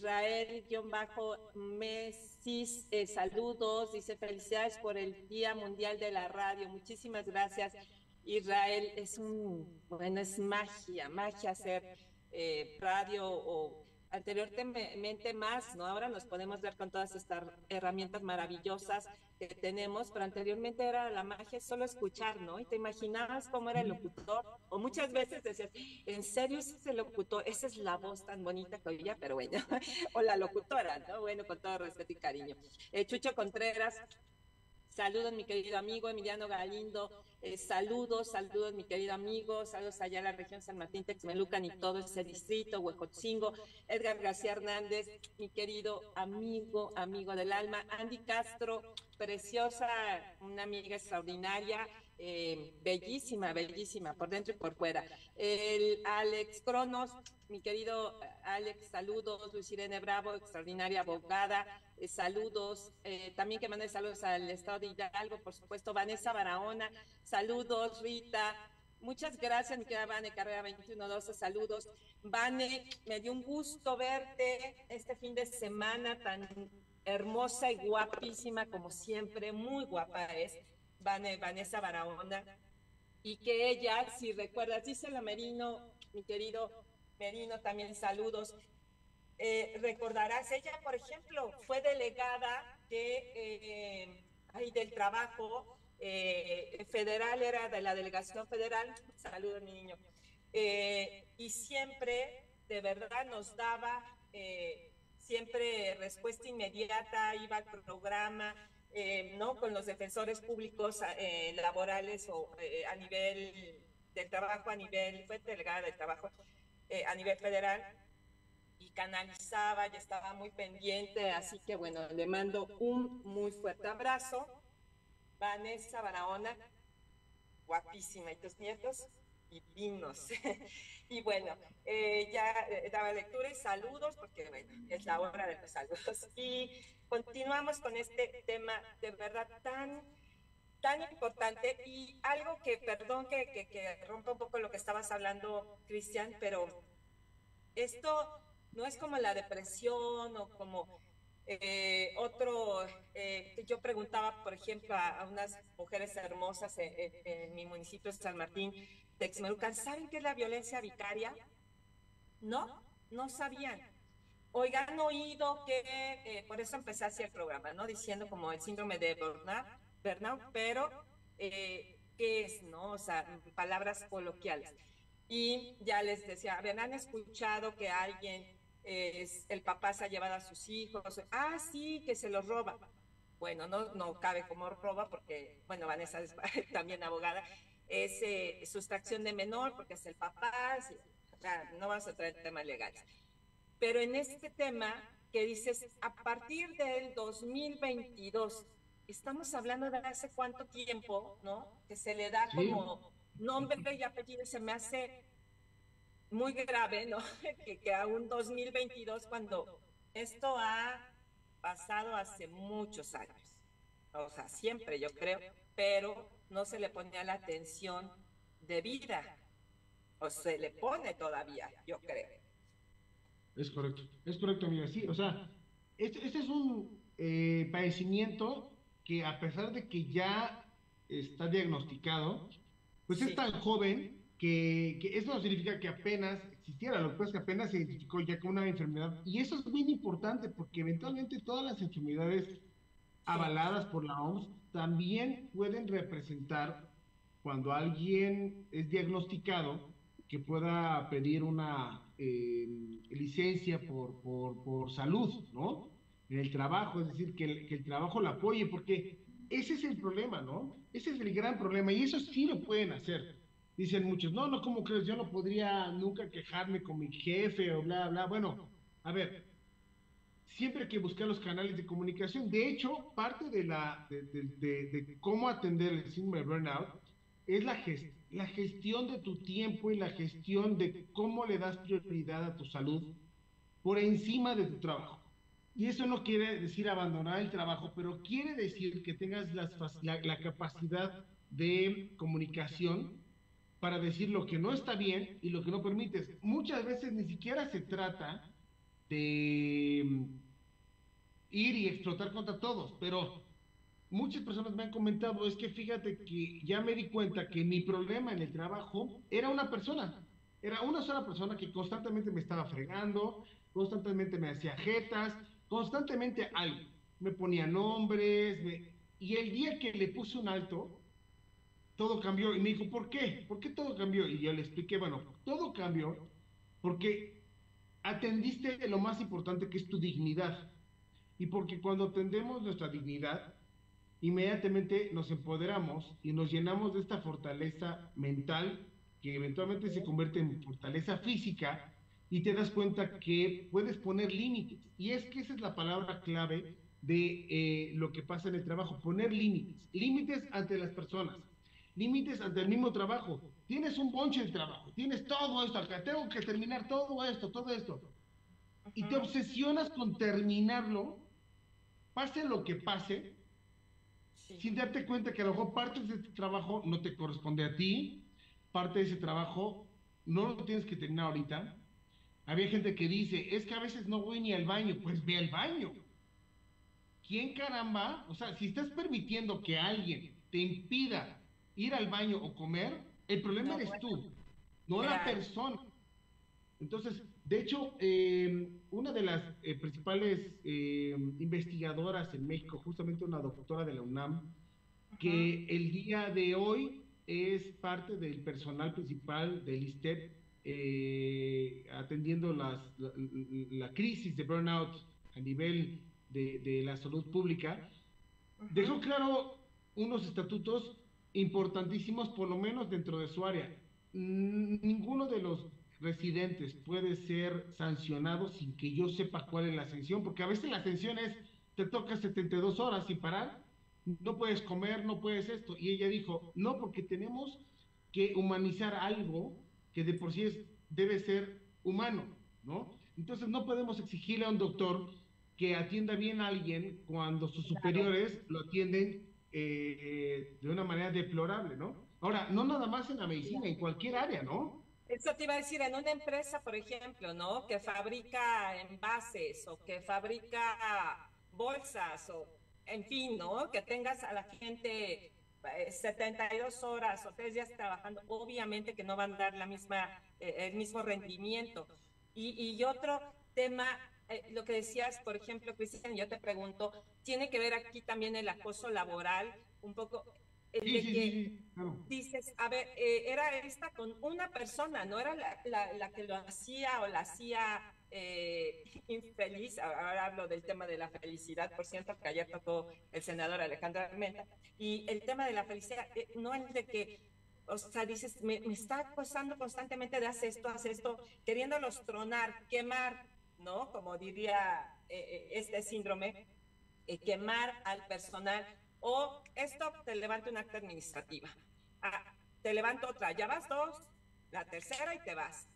Israel-Mesis, saludos, dice: felicidades por el Día Mundial de la Radio. Muchísimas gracias, Israel. Bueno, es magia hacer radio, o anteriormente más, ¿no? Ahora nos podemos ver con todas estas herramientas maravillosas que tenemos, pero anteriormente era la magia solo escuchar, ¿no? Y te imaginabas cómo era el locutor, o muchas veces decías: ¿en serio ese es el locutor? Esa es la voz tan bonita que oía, pero bueno, o la locutora, ¿no? Bueno, con todo respeto y cariño. Chucho Contreras, saludos, mi querido amigo. Emiliano Galindo, saludos, mi querido amigo. Saludos allá a la región San Martín, Texmelucan y todo ese distrito, Huejotzingo. Edgar García Hernández, mi querido amigo del alma. Andy Castro, preciosa, una amiga extraordinaria, bellísima, por dentro y por fuera. El Alex Cronos, mi querido Alex, saludos. Luis Irene Bravo, extraordinaria abogada, saludos. También que mande saludos al estado de Hidalgo, por supuesto. Vanessa Barahona, saludos. Rita, muchas gracias, mi querida Vane Carrera 2112, saludos. Vane, me dio un gusto verte este fin de semana, tan hermosa y guapísima como siempre, muy guapa es Vanessa Barahona, y que ella, si recuerdas, dice la Merino, mi querido Merino, también saludos. Recordarás, ella, por ejemplo, fue delegada del trabajo federal, era de la delegación federal, saludos, mi niño, y siempre, de verdad, nos daba siempre respuesta inmediata, iba al programa, ¿no? Con los defensores públicos laborales, o a nivel del trabajo, fue delegada del trabajo a nivel federal, y canalizaba y estaba muy pendiente, así que bueno, le mando un muy fuerte abrazo. Vanessa Barahona, guapísima, y tus nietos divinos. Y bueno, ya daba lectura y saludos, porque bueno, es la hora de los saludos. Y continuamos con este tema de verdad tan importante, y algo que, perdón que rompa un poco lo que estabas hablando, Cristian, pero esto no es como la depresión o como yo preguntaba, por ejemplo, a unas mujeres hermosas en mi municipio de San Martín, Texmelucan, ¿saben qué es la violencia vicaria? No sabían. Oigan, han oído que, por eso empecé así el programa, ¿no? Diciendo como el síndrome de burnout, pero ¿qué es, no? O sea, palabras coloquiales. Y ya les decía, ¿han escuchado que el papá se ha llevado a sus hijos? Ah, sí, que se los roba. Bueno, no cabe como roba, porque, bueno, Vanessa es también abogada, es sustracción de menor, porque es el papá, sí, no vamos a traer temas legales. Pero en este tema que dices, a partir del 2022, estamos hablando de hace cuánto tiempo, ¿no? Que se le da como nombre y apellido, se me hace muy grave, ¿no? que a un 2022, cuando esto ha pasado hace muchos años, o sea, siempre yo creo, pero no se le ponía la atención debida, o se le pone todavía, yo creo. Es correcto, amiga, sí, o sea, este es un padecimiento que, a pesar de que ya está diagnosticado, pues sí, es tan joven que eso no significa que apenas existiera, lo que pasa es que apenas se identificó ya como una enfermedad, y eso es bien importante, porque eventualmente todas las enfermedades Sí. avaladas por la OMS, también pueden representar cuando alguien es diagnosticado que pueda pedir una licencia por salud, ¿no? En el trabajo, es decir, que el trabajo la apoye, porque ese es el problema, ¿no? Ese es el gran problema y eso sí lo pueden hacer. Dicen muchos, no, no, ¿cómo crees? Yo no podría nunca quejarme con mi jefe o bla, bla. Bueno, a ver, siempre hay que buscar los canales de comunicación. De hecho, parte de cómo atender el síndrome de burnout es la gestión de tu tiempo y la gestión de cómo le das prioridad a tu salud por encima de tu trabajo. Y eso no quiere decir abandonar el trabajo, pero quiere decir que tengas la capacidad de comunicación para decir lo que no está bien y lo que no permites. Muchas veces ni siquiera se trata de ir y explotar contra todos, pero muchas personas me han comentado, es que fíjate que ya me di cuenta que mi problema en el trabajo era una sola persona que constantemente me estaba fregando, constantemente me hacía jetas, constantemente algo, me ponía nombres, y el día que le puse un alto, todo cambió y me dijo, ¿por qué? ¿Por qué todo cambió? Y yo le expliqué, bueno, todo cambió porque atendiste lo más importante que es tu dignidad. Y porque cuando atendemos nuestra dignidad, inmediatamente nos empoderamos y nos llenamos de esta fortaleza mental que eventualmente se convierte en fortaleza física y te das cuenta que puedes poner límites. Y es que esa es la palabra clave de lo que pasa en el trabajo, poner límites. Límites ante las personas, límites ante el mismo trabajo. Tienes un bonche de trabajo, tienes todo esto acá, tengo que terminar todo esto. Y te Ujú. obsesionas con terminarlo, pase lo que pase, Sí. sin darte cuenta que a lo mejor parte de este trabajo no te corresponde a ti, parte de ese trabajo no lo tienes que terminar ahorita. Había gente que dice, es que a veces no voy ni al baño, pues ve al baño. ¿Quién caramba? O sea, si estás permitiendo que alguien te impida ir al baño o comer, el problema No, eres bueno, tú, no la claro. persona. Entonces, de hecho, una de las principales investigadoras en México, justamente una doctora de la UNAM, Ujú. que el día de hoy es parte del personal principal del ISTEP, atendiendo la crisis de burnout a nivel de la salud pública, dejó Ujú. claro unos estatutos importantísimos, por lo menos dentro de su área. Ninguno de los residentes puede ser sancionado sin que yo sepa cuál es la sanción, porque a veces la sanción es, te toca 72 horas sin parar, no puedes comer, no puedes esto. Y ella dijo, no, porque tenemos que humanizar algo que de por sí debe ser humano, ¿no? Entonces no podemos exigirle a un doctor que atienda bien a alguien cuando sus Claro. superiores lo atienden de una manera deplorable, ¿no? Ahora, no nada más en la medicina, en cualquier área, ¿no? Eso te iba a decir, en una empresa, por ejemplo, ¿no? Que fabrica envases o que fabrica bolsas o, en fin, ¿no? Que tengas a la gente 72 horas o 3 días trabajando, obviamente que no van a dar el mismo rendimiento. Y otro tema, lo que decías, por ejemplo, Cristian, yo te pregunto, tiene que ver aquí también el acoso laboral, un poco el Sí, de sí, sí, que sí, claro. dices, a ver, era esta con una persona, no era la que lo hacía o la hacía infeliz. Ahora hablo del tema de la felicidad, por cierto, que ayer tocó el senador Alejandro Armenta, y el tema de la felicidad, no el de que, o sea, dices, me está acosando constantemente de haz esto, queriéndolos tronar, quemar, ¿no? Como diría este síndrome, quemar al personal, o esto te levanta una acta administrativa. Ah, te levanto otra, ya vas dos, la tercera y te vas.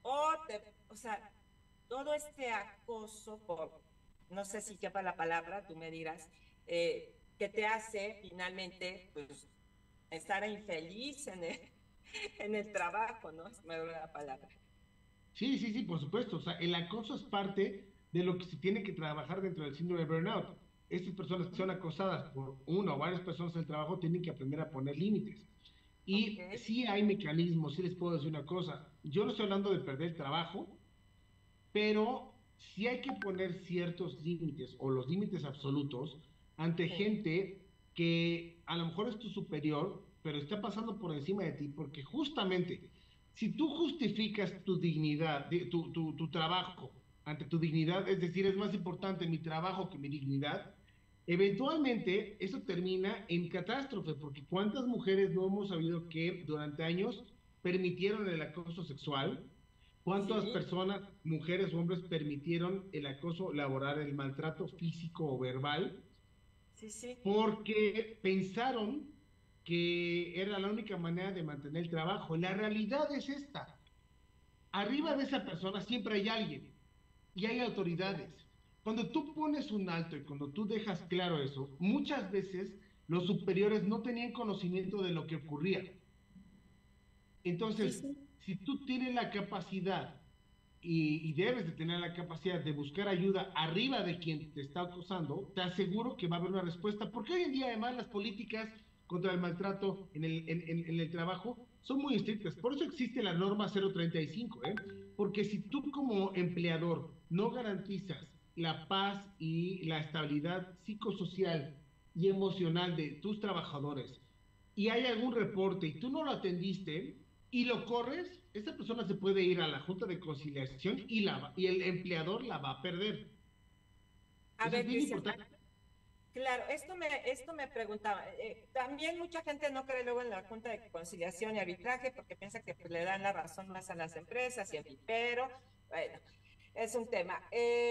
O sea, todo este acoso por, no sé si quepa la palabra, tú me dirás, que te hace finalmente, pues, estar infeliz en el trabajo, ¿no? Es me duele la palabra. Sí, sí, sí, por supuesto. O sea, el acoso es parte de lo que se tiene que trabajar dentro del síndrome de burnout. Estas personas que son acosadas por una o varias personas en el trabajo tienen que aprender a poner límites. Ok, Y sí hay mecanismos, sí les puedo decir una cosa. Yo no estoy hablando de perder el trabajo, pero sí hay que poner ciertos límites o los límites absolutos ante Sí, gente que a lo mejor es tu superior, pero está pasando por encima de ti, porque justamente si tú justificas tu dignidad, tu trabajo ante tu dignidad, es decir, es más importante mi trabajo que mi dignidad, eventualmente eso termina en catástrofe, porque cuántas mujeres no hemos sabido que durante años permitieron el acoso sexual, cuántas sí, personas, mujeres o hombres, permitieron el acoso laboral, el maltrato físico o verbal, sí, sí. porque pensaron que era la única manera de mantener el trabajo. La realidad es esta. Arriba de esa persona siempre hay alguien y hay autoridades. Cuando tú pones un alto y cuando tú dejas claro eso, muchas veces los superiores no tenían conocimiento de lo que ocurría. Sí, Entonces, sí. si tú tienes la capacidad y debes de tener la capacidad de buscar ayuda arriba de quien te está acosando, te aseguro que va a haber una respuesta, porque hoy en día además las políticas contra el maltrato en el trabajo son muy estrictas, por eso existe la norma 035, ¿eh? Porque si tú como empleador no garantizas la paz y la estabilidad psicosocial y emocional de tus trabajadores, y hay algún reporte y tú no lo atendiste y lo corres, esa persona se puede ir a la Junta de Conciliación y el empleador la va a perder. A Eso es ver, bien Cristian, importante. claro, esto me preguntaba. También mucha gente no cree luego en la Junta de Conciliación y Arbitraje porque piensa que pues, le dan la razón más a las empresas y en fin, pero bueno, es un tema.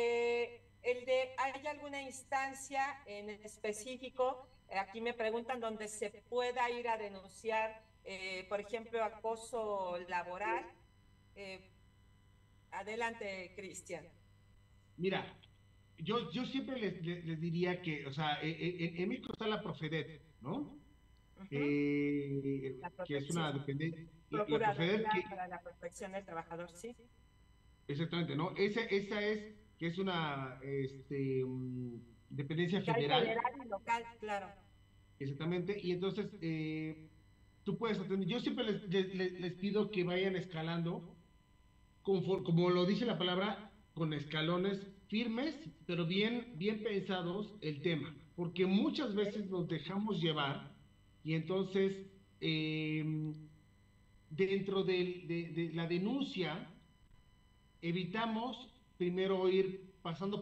¿Hay alguna instancia en específico? Aquí me preguntan donde se pueda ir a denunciar, por ejemplo, acoso laboral. Eh, Adelante, Cristian. Mira, yo siempre les diría que, o sea, en México está la Profedet, ¿no? Ujú. La Que es una protección. dependencia, la Profedet Procuraduría que, para la protección del trabajador, sí. exactamente, ¿no? Esa es, que es una dependencia Que hay federal, federal y local, claro. exactamente, y entonces tú puedes atender, yo siempre les pido que vayan escalando como lo dice la palabra, con escalones firmes, pero bien pensados el tema, porque muchas veces nos dejamos llevar y entonces eh, dentro de la denuncia evitamos primero ir pasando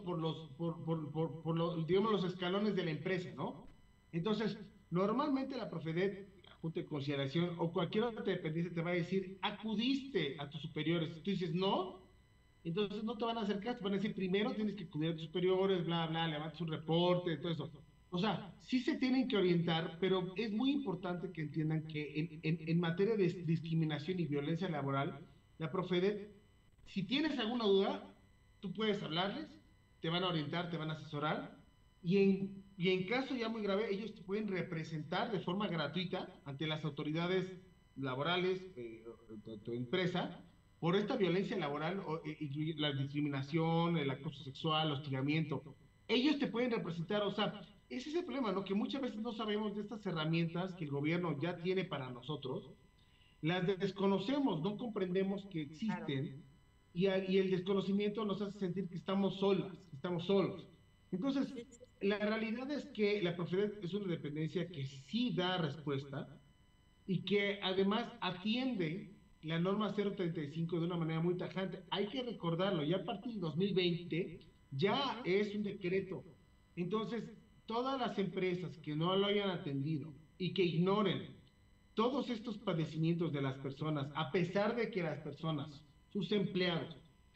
digamos, los escalones de la empresa, ¿no? Entonces, normalmente la Profedet, la Junta de Conciliación o cualquier otra dependencia te va a decir, acudiste a tus superiores. Si tú dices no, entonces no te van a hacer caso, te van a decir, primero tienes que acudir a tus superiores, bla, bla, levantas un reporte, todo eso. O sea, sí se tienen que orientar, pero es muy importante que entiendan que en materia de discriminación y violencia laboral, la Profedet, si tienes alguna duda, tú puedes hablarles, te van a orientar, te van a asesorar, y en caso ya muy grave, ellos te pueden representar de forma gratuita ante las autoridades laborales de tu empresa por esta violencia laboral, la discriminación, el acoso sexual, el hostigamiento. Ellos te pueden representar, o sea, ese es el problema, ¿no? Que muchas veces no sabemos de estas herramientas que el gobierno ya tiene para nosotros, las desconocemos, no comprendemos que Claro. existen y el desconocimiento nos hace sentir que estamos solas, que estamos solos. Entonces, Sí, sí, la realidad es que la Profedet es una dependencia que sí da respuesta y que además atiende la norma 035 de una manera muy tajante. Hay que recordarlo, ya a partir del 2020 ya ujú. es un decreto. Entonces, todas las empresas que no lo hayan atendido y que ignoren todos estos padecimientos de las personas, a pesar de que las personas, sus empleados,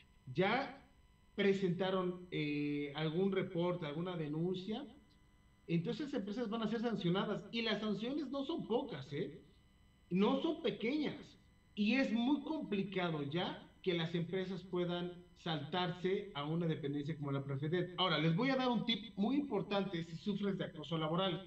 ya presentaron algún reporte, alguna denuncia, entonces las empresas van a ser sancionadas y las sanciones no son pocas, ¿eh? No son pequeñas y es muy complicado ya que las empresas puedan saltarse a una dependencia como la Profedet. Ahora, les voy a dar un tip muy importante si sufres de acoso laboral.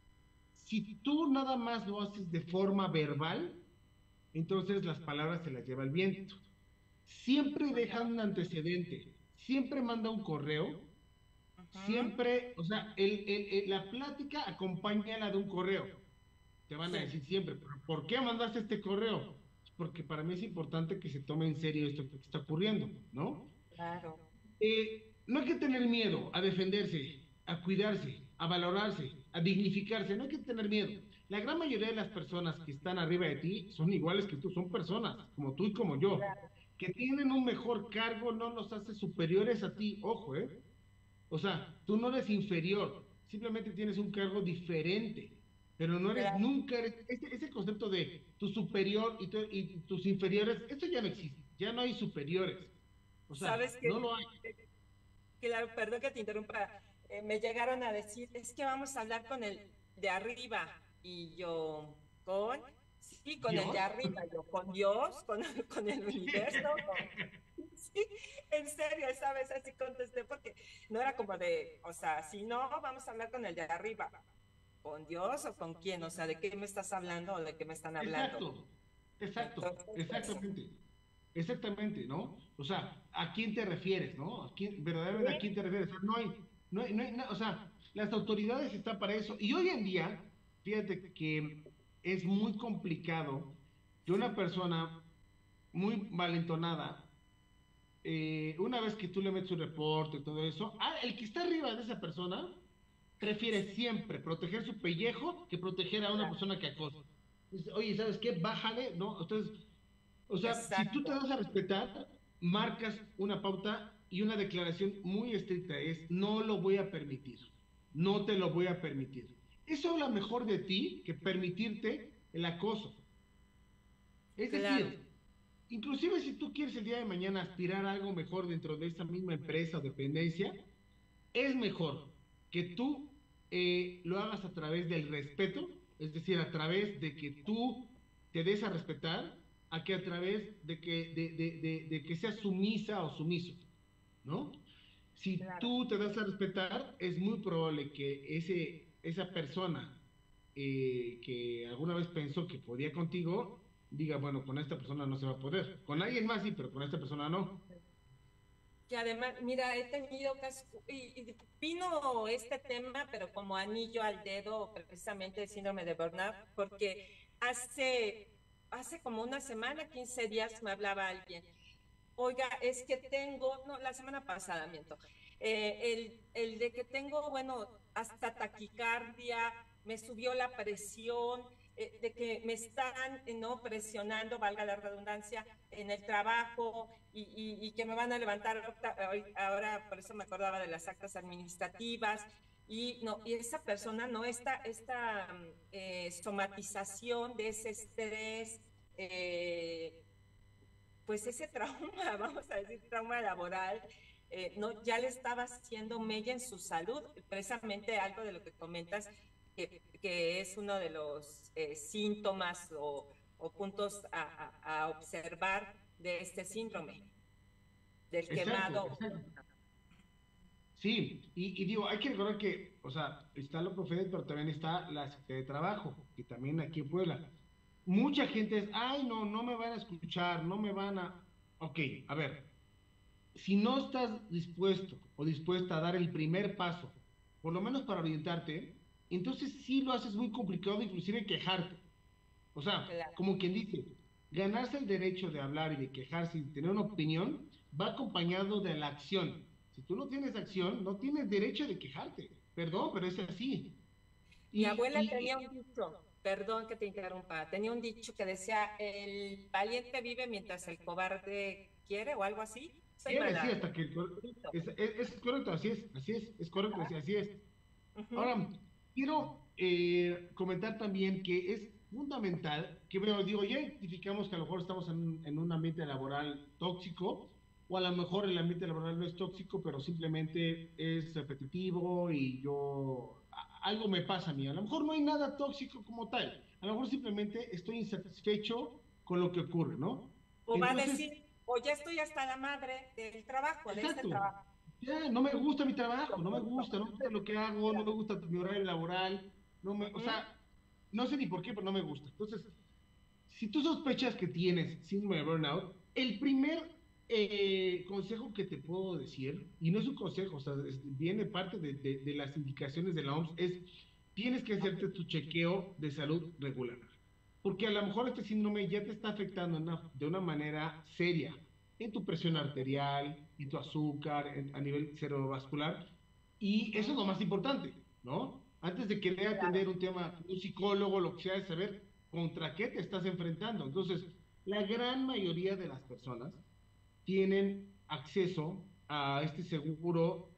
Si tú nada más lo haces de forma verbal, entonces las palabras se las lleva el viento. Siempre deja un antecedente, siempre manda un correo, Ujú. siempre, o sea, la plática acompaña a la de un correo. Te van a Sí, decir siempre, ¿pero por qué mandaste este correo? Porque para mí es importante que se tome en serio esto que está ocurriendo, ¿no? claro. No hay que tener miedo a defenderse, a cuidarse. a valorarse, a dignificarse, no hay que tener miedo. La gran mayoría de las personas que están arriba de ti son iguales que tú, son personas como tú y como yo. Que tienen un mejor cargo no los hace superiores a ti, ojo, ¿eh? O sea, tú no eres inferior, simplemente tienes un cargo diferente, pero no eres, Claro. nunca eres, ese concepto de tu superior y tus inferiores, eso ya no existe, ya no hay superiores, o sea, Sabes no lo hay. claro, perdón que te interrumpa, me llegaron a decir, es que vamos a hablar con el de arriba. Y yo, ¿con? Sí, con el de Dios. arriba, yo, con Dios, con el universo, sí, en serio, esa vez así contesté porque no era como de, o sea, si no, vamos a hablar con el de arriba, ¿con Dios o con quién? O sea, ¿de qué me estás hablando o de qué me están hablando? Exacto, exacto, Entonces, pues, exactamente, exactamente, ¿no? O sea, ¿a quién te refieres, no? ¿A quién, verdaderamente a sí, quién te refieres? O sea, o sea, las autoridades están para eso. Y hoy en día, fíjate que es muy complicado que una persona muy malentonada, una vez que tú le metes un reporte y todo eso, el que está arriba de esa persona prefiere siempre proteger su pellejo que proteger a una persona que acosa. Dice, oye, ¿sabes qué? Bájale, ¿no? Entonces, o sea, si tú te exacto, das a respetar, marcas una pauta y una declaración muy estricta, es no lo voy a permitir, no te lo voy a permitir. Eso habla mejor de ti que permitirte el acoso. Es claro, decir, inclusive si tú quieres el día de mañana aspirar a algo mejor dentro de esa misma empresa o dependencia, es mejor que tú lo hagas a través del respeto, es decir, a través de que tú te des a respetar, a que a través de que seas sumisa o sumiso, ¿no? Si claro. tú te das a respetar, es muy probable que esa persona que alguna vez pensó que podía contigo, diga, bueno, con esta persona no se va a poder. Con alguien más sí, pero con esta persona no. Que además, mira, he tenido casos, y vino este tema, pero como anillo al dedo, precisamente el síndrome de burnout, porque hace como una semana, 15 días, me hablaba alguien. Oiga, es que tengo, no, la semana pasada, miento, el de que tengo, bueno, hasta taquicardia, me subió la presión, de que me están, no, presionando, valga la redundancia, en el trabajo y que me van a levantar ahora, por eso me acordaba de las actas administrativas. Y, no, y esa persona, ¿no? Esta somatización de ese estrés, pues ese trauma, vamos a decir, trauma laboral, no, ya le estaba haciendo mella en su salud, precisamente algo de lo que comentas, que es uno de los síntomas o puntos a observar de este síndrome, del Exacto, quemado. exacto. Sí, y digo, hay que recordar que, o sea, está la Profedet, pero también está la Secretaría de Trabajo, que también aquí en Puebla. Mucha gente es, ay, no, no me van a escuchar, no me van a... Ok, a ver, si no estás dispuesto o dispuesta a dar el primer paso, por lo menos para orientarte, entonces sí lo haces muy complicado, inclusive quejarte. O sea, Claro. como quien dice, ganarse el derecho de hablar y de quejarse y de tener una opinión va acompañado de la acción. Si tú no tienes acción, no tienes derecho de quejarte. Perdón, pero es así. Mi Y, abuela y, tenía un dicho, perdón que te interrumpa, tenía un dicho que decía, el valiente vive mientras el cobarde quiere o algo así. Soy quiere, sí, mala. hasta que es correcto, es correcto, así es. Ujú. Ahora, quiero comentar también que es fundamental, que bueno, digo, ya identificamos que a lo mejor estamos en un ambiente laboral tóxico, o a lo mejor el ambiente laboral no es tóxico, pero simplemente es repetitivo y algo me pasa a mí. A lo mejor no hay nada tóxico como tal, a lo mejor simplemente estoy insatisfecho con lo que ocurre, ¿no? O va a Entonces, decir, o ya estoy hasta la madre del trabajo, de este exacto. trabajo. Ya, no me gusta mi trabajo, Punto. no me gusta lo que hago, no me gusta mi horario laboral, o Ujú. sea, no sé ni por qué, pero no me gusta. Entonces, si tú sospechas que tienes síndrome de burnout, el primer consejo que te puedo decir, y no es un consejo, o sea, viene parte de las indicaciones de la OMS, es tienes que hacerte tu chequeo de salud regular. Porque a lo mejor este síndrome ya te está afectando de una manera seria en tu presión arterial, en tu azúcar, a nivel cerebrovascular, y eso es lo más importante. ¿no? Antes de querer atender un tema, un psicólogo, lo que sea, es saber contra qué te estás enfrentando. Entonces, la gran mayoría de las personas tienen acceso a este seguro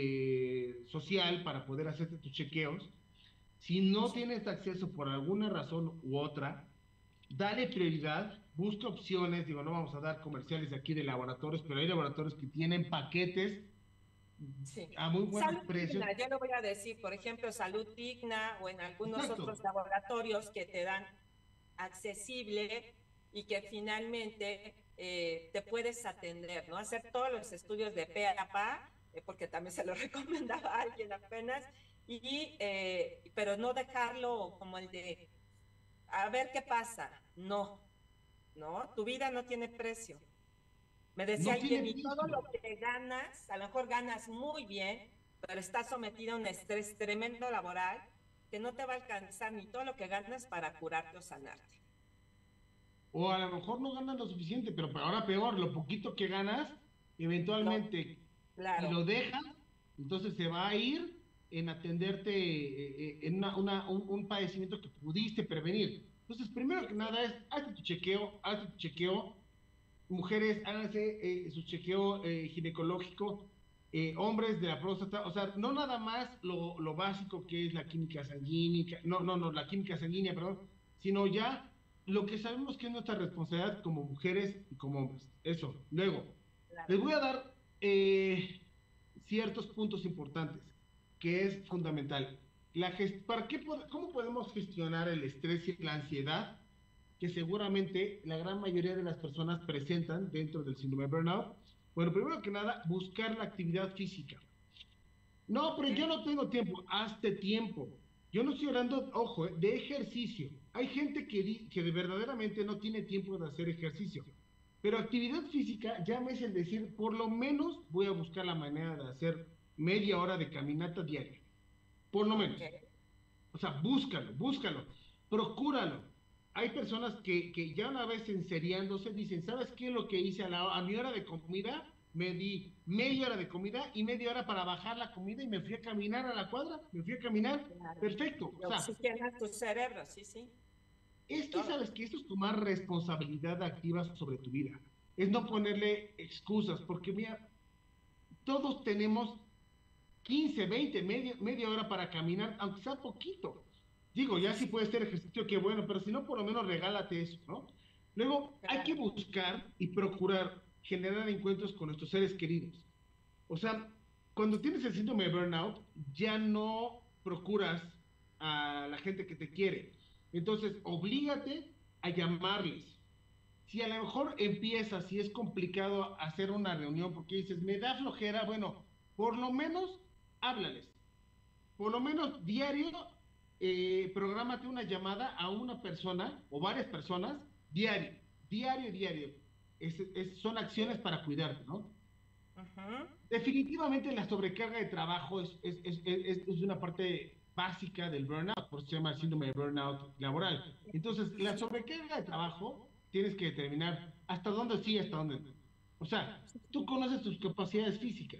social para poder hacerte tus chequeos. Si no tienes acceso por alguna razón u otra, dale prioridad, busca opciones. Digo, no vamos a dar comerciales aquí de laboratorios, pero hay laboratorios que tienen paquetes Sí. a muy buenos Salud precios. Digna, yo lo voy a decir, por ejemplo, Salud Digna o en algunos Exacto. otros laboratorios que te dan accesible y que finalmente te puedes atender, ¿no? Hacer todos los estudios de pe a pa, porque también se lo recomendaba a alguien apenas, pero no dejarlo como el de, a ver qué pasa. No, no, tu vida no tiene precio. Me decía No alguien, tiene y todo precio. lo que ganas, a lo mejor ganas muy bien, pero estás sometido a un estrés tremendo laboral que no te va a alcanzar ni todo lo que ganas para curarte o sanarte. O a lo mejor no ganas lo suficiente, pero ahora peor, lo poquito que ganas, No, eventualmente, si claro, lo dejas, entonces se va a ir en atenderte en un padecimiento que pudiste prevenir. Entonces, primero que nada es, hazte tu chequeo, mujeres, háganse su chequeo ginecológico, hombres de la próstata, o sea, no nada más lo básico que es la química sanguínea, no, la química sanguínea, perdón, sino ya lo que sabemos que es nuestra responsabilidad como mujeres y como hombres. Eso. Luego, claro. les voy a dar ciertos puntos importantes, que es fundamental. ¿Cómo podemos gestionar el estrés y la ansiedad que seguramente la gran mayoría de las personas presentan dentro del síndrome de burnout? Bueno, primero que nada, buscar la actividad física. No, pero yo Okay. no tengo tiempo. Hazte tiempo. Yo no estoy hablando, ojo, de ejercicio. Hay gente que verdaderamente no tiene tiempo de hacer ejercicio. Pero actividad física, llámese el decir, por lo menos voy a buscar la manera de hacer media hora de caminata diaria. Por lo menos. Okay. O sea, búscalo, procúralo. Hay personas que ya una vez enseriándose dicen, ¿sabes qué es lo que hice a mi hora de comida? Me di media hora de comida y media hora para bajar la comida y me fui a caminar a la cuadra, me fui a caminar, Claro. perfecto. O Y sea, oxigenas tu cerebro, sí, sí, y es que todo. sabes que esto es tomar responsabilidad activa sobre tu vida. Es no ponerle excusas, porque mira, todos tenemos 15, 20, media hora para caminar, aunque sea poquito. Digo, ya Sí, si sí, puede ser ejercicio, qué bueno, pero si no, por lo menos regálate eso, ¿no? Luego, hay que claro. buscar y procurar generar encuentros con nuestros seres queridos. O sea, cuando tienes el síndrome de burnout, ya no procuras a la gente que te quiere. Entonces, oblígate a llamarles. Si a lo mejor empiezas, si es complicado hacer una reunión porque dices, me da flojera, bueno, por lo menos háblales. Por lo menos diario, prográmate una llamada a una persona o varias personas diario, diario. Son acciones para cuidarte, ¿no? Ujú. Definitivamente la sobrecarga de trabajo es una parte básica del burnout, por eso se llama el síndrome de burnout laboral. Entonces, la sobrecarga de trabajo tienes que determinar hasta dónde sí, hasta dónde no. O sea, tú conoces tus capacidades físicas,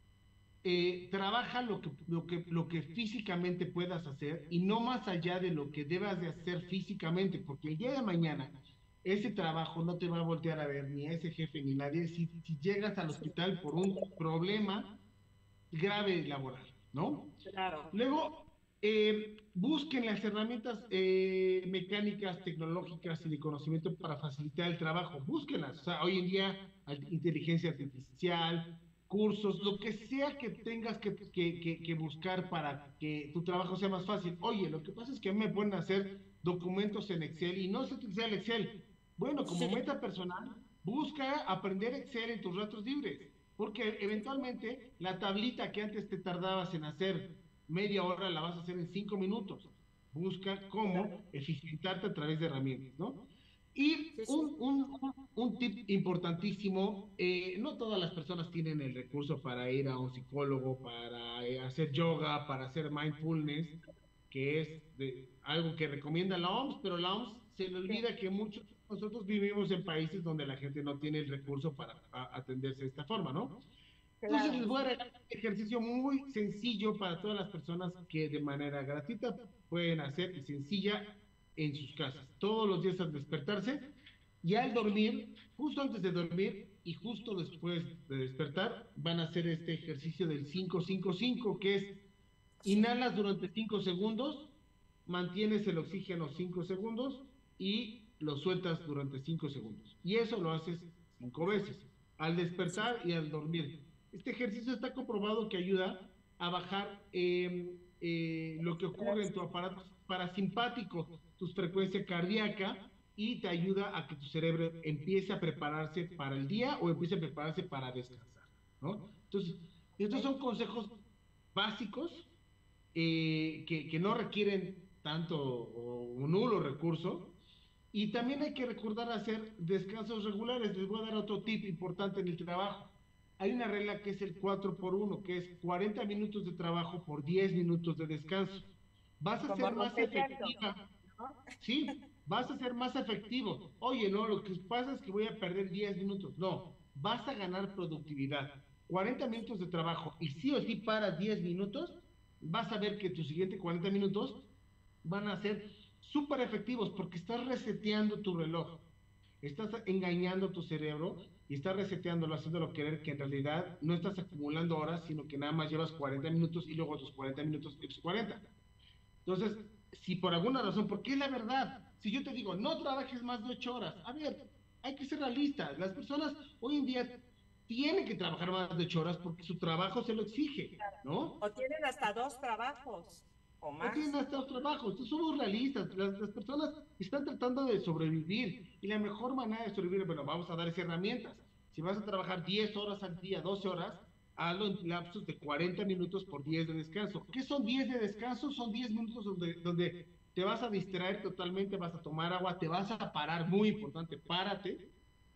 trabaja lo que físicamente puedas hacer y no más allá de lo que debas de hacer físicamente, porque el día de mañana ese trabajo no te va a voltear a ver ni a ese jefe ni nadie si llegas al Sí, hospital por un problema grave laboral, ¿no? claro. Luego, busquen las herramientas mecánicas, tecnológicas y de conocimiento para facilitar el trabajo. Búsquenlas. O sea, hoy en día, inteligencia artificial, cursos, lo que sea que tengas que buscar para que tu trabajo sea más fácil. Oye, lo que pasa es que me pueden hacer documentos en Excel y no sé utilizar el Excel. Bueno, como Sí, meta personal, busca aprender Excel en tus ratos libres. Porque sí, sí. eventualmente la tablita que antes te tardabas en hacer media hora la vas a hacer en 5 minutos. Busca Claro. cómo eficientarte a través de herramientas, ¿no? Y Sí, sí. un tip importantísimo, no todas las personas tienen el recurso para ir a un psicólogo, para hacer yoga, para hacer mindfulness, que es algo que recomienda la OMS, pero la OMS se le Sí. olvida que muchos nosotros vivimos en países donde la gente no tiene el recurso para atenderse de esta forma, ¿no? Entonces les claro. voy a regalar un ejercicio muy sencillo para todas las personas que de manera gratuita pueden hacer y sencilla en sus casas. Todos los días al despertarse y al dormir, justo antes de dormir y justo después de despertar, van a hacer este ejercicio del 5-5-5, que es Sí. inhalas durante 5 segundos, mantienes el oxígeno 5 segundos y lo sueltas durante 5 segundos. Y eso lo haces 5 veces, al despertar y al dormir. Este ejercicio está comprobado que ayuda a bajar lo que ocurre en tu aparato parasimpático, tu frecuencia cardíaca, y te ayuda a que tu cerebro empiece a prepararse para el día o empiece a prepararse para descansar, ¿no? Entonces, estos son consejos básicos que no requieren tanto o un nulo recurso. Y también hay que recordar hacer descansos regulares. Les voy a dar otro tip importante en el trabajo. Hay una regla que es el 4 por 1, que es 40 minutos de trabajo por 10 minutos de descanso. Vas a Como ser más rompehielos, efectiva, ¿no? ¿sí? Vas a ser más efectivo. Oye, no, lo que pasa es que voy a perder 10 minutos. No, vas a ganar productividad. 40 minutos de trabajo y sí o sí paras 10 minutos, vas a ver que tus siguientes 40 minutos van a ser súper efectivos porque estás reseteando tu reloj, estás engañando tu cerebro y estás reseteándolo, haciéndolo querer que en realidad no estás acumulando horas, sino que nada más llevas 40 minutos y luego tus 40 minutos y tus 40. Entonces, si por alguna razón, porque es la verdad, si yo te digo, no trabajes más de 8 horas, a ver, hay que ser realistas. Las personas hoy en día tienen que trabajar más de 8 horas porque su trabajo se lo exige, ¿no? O tienen hasta dos trabajos o O tienen más. hasta los trabajos. Entonces somos realistas. Las personas están tratando de sobrevivir y la mejor manera de sobrevivir, bueno, vamos a dar esas herramientas. Si vas a trabajar 10 horas al día, 12 horas, hazlo en lapsos de 40 minutos por 10 de descanso. ¿Qué son 10 de descanso? Son 10 minutos donde te vas a distraer totalmente, vas a tomar agua, te vas a parar, muy importante, párate,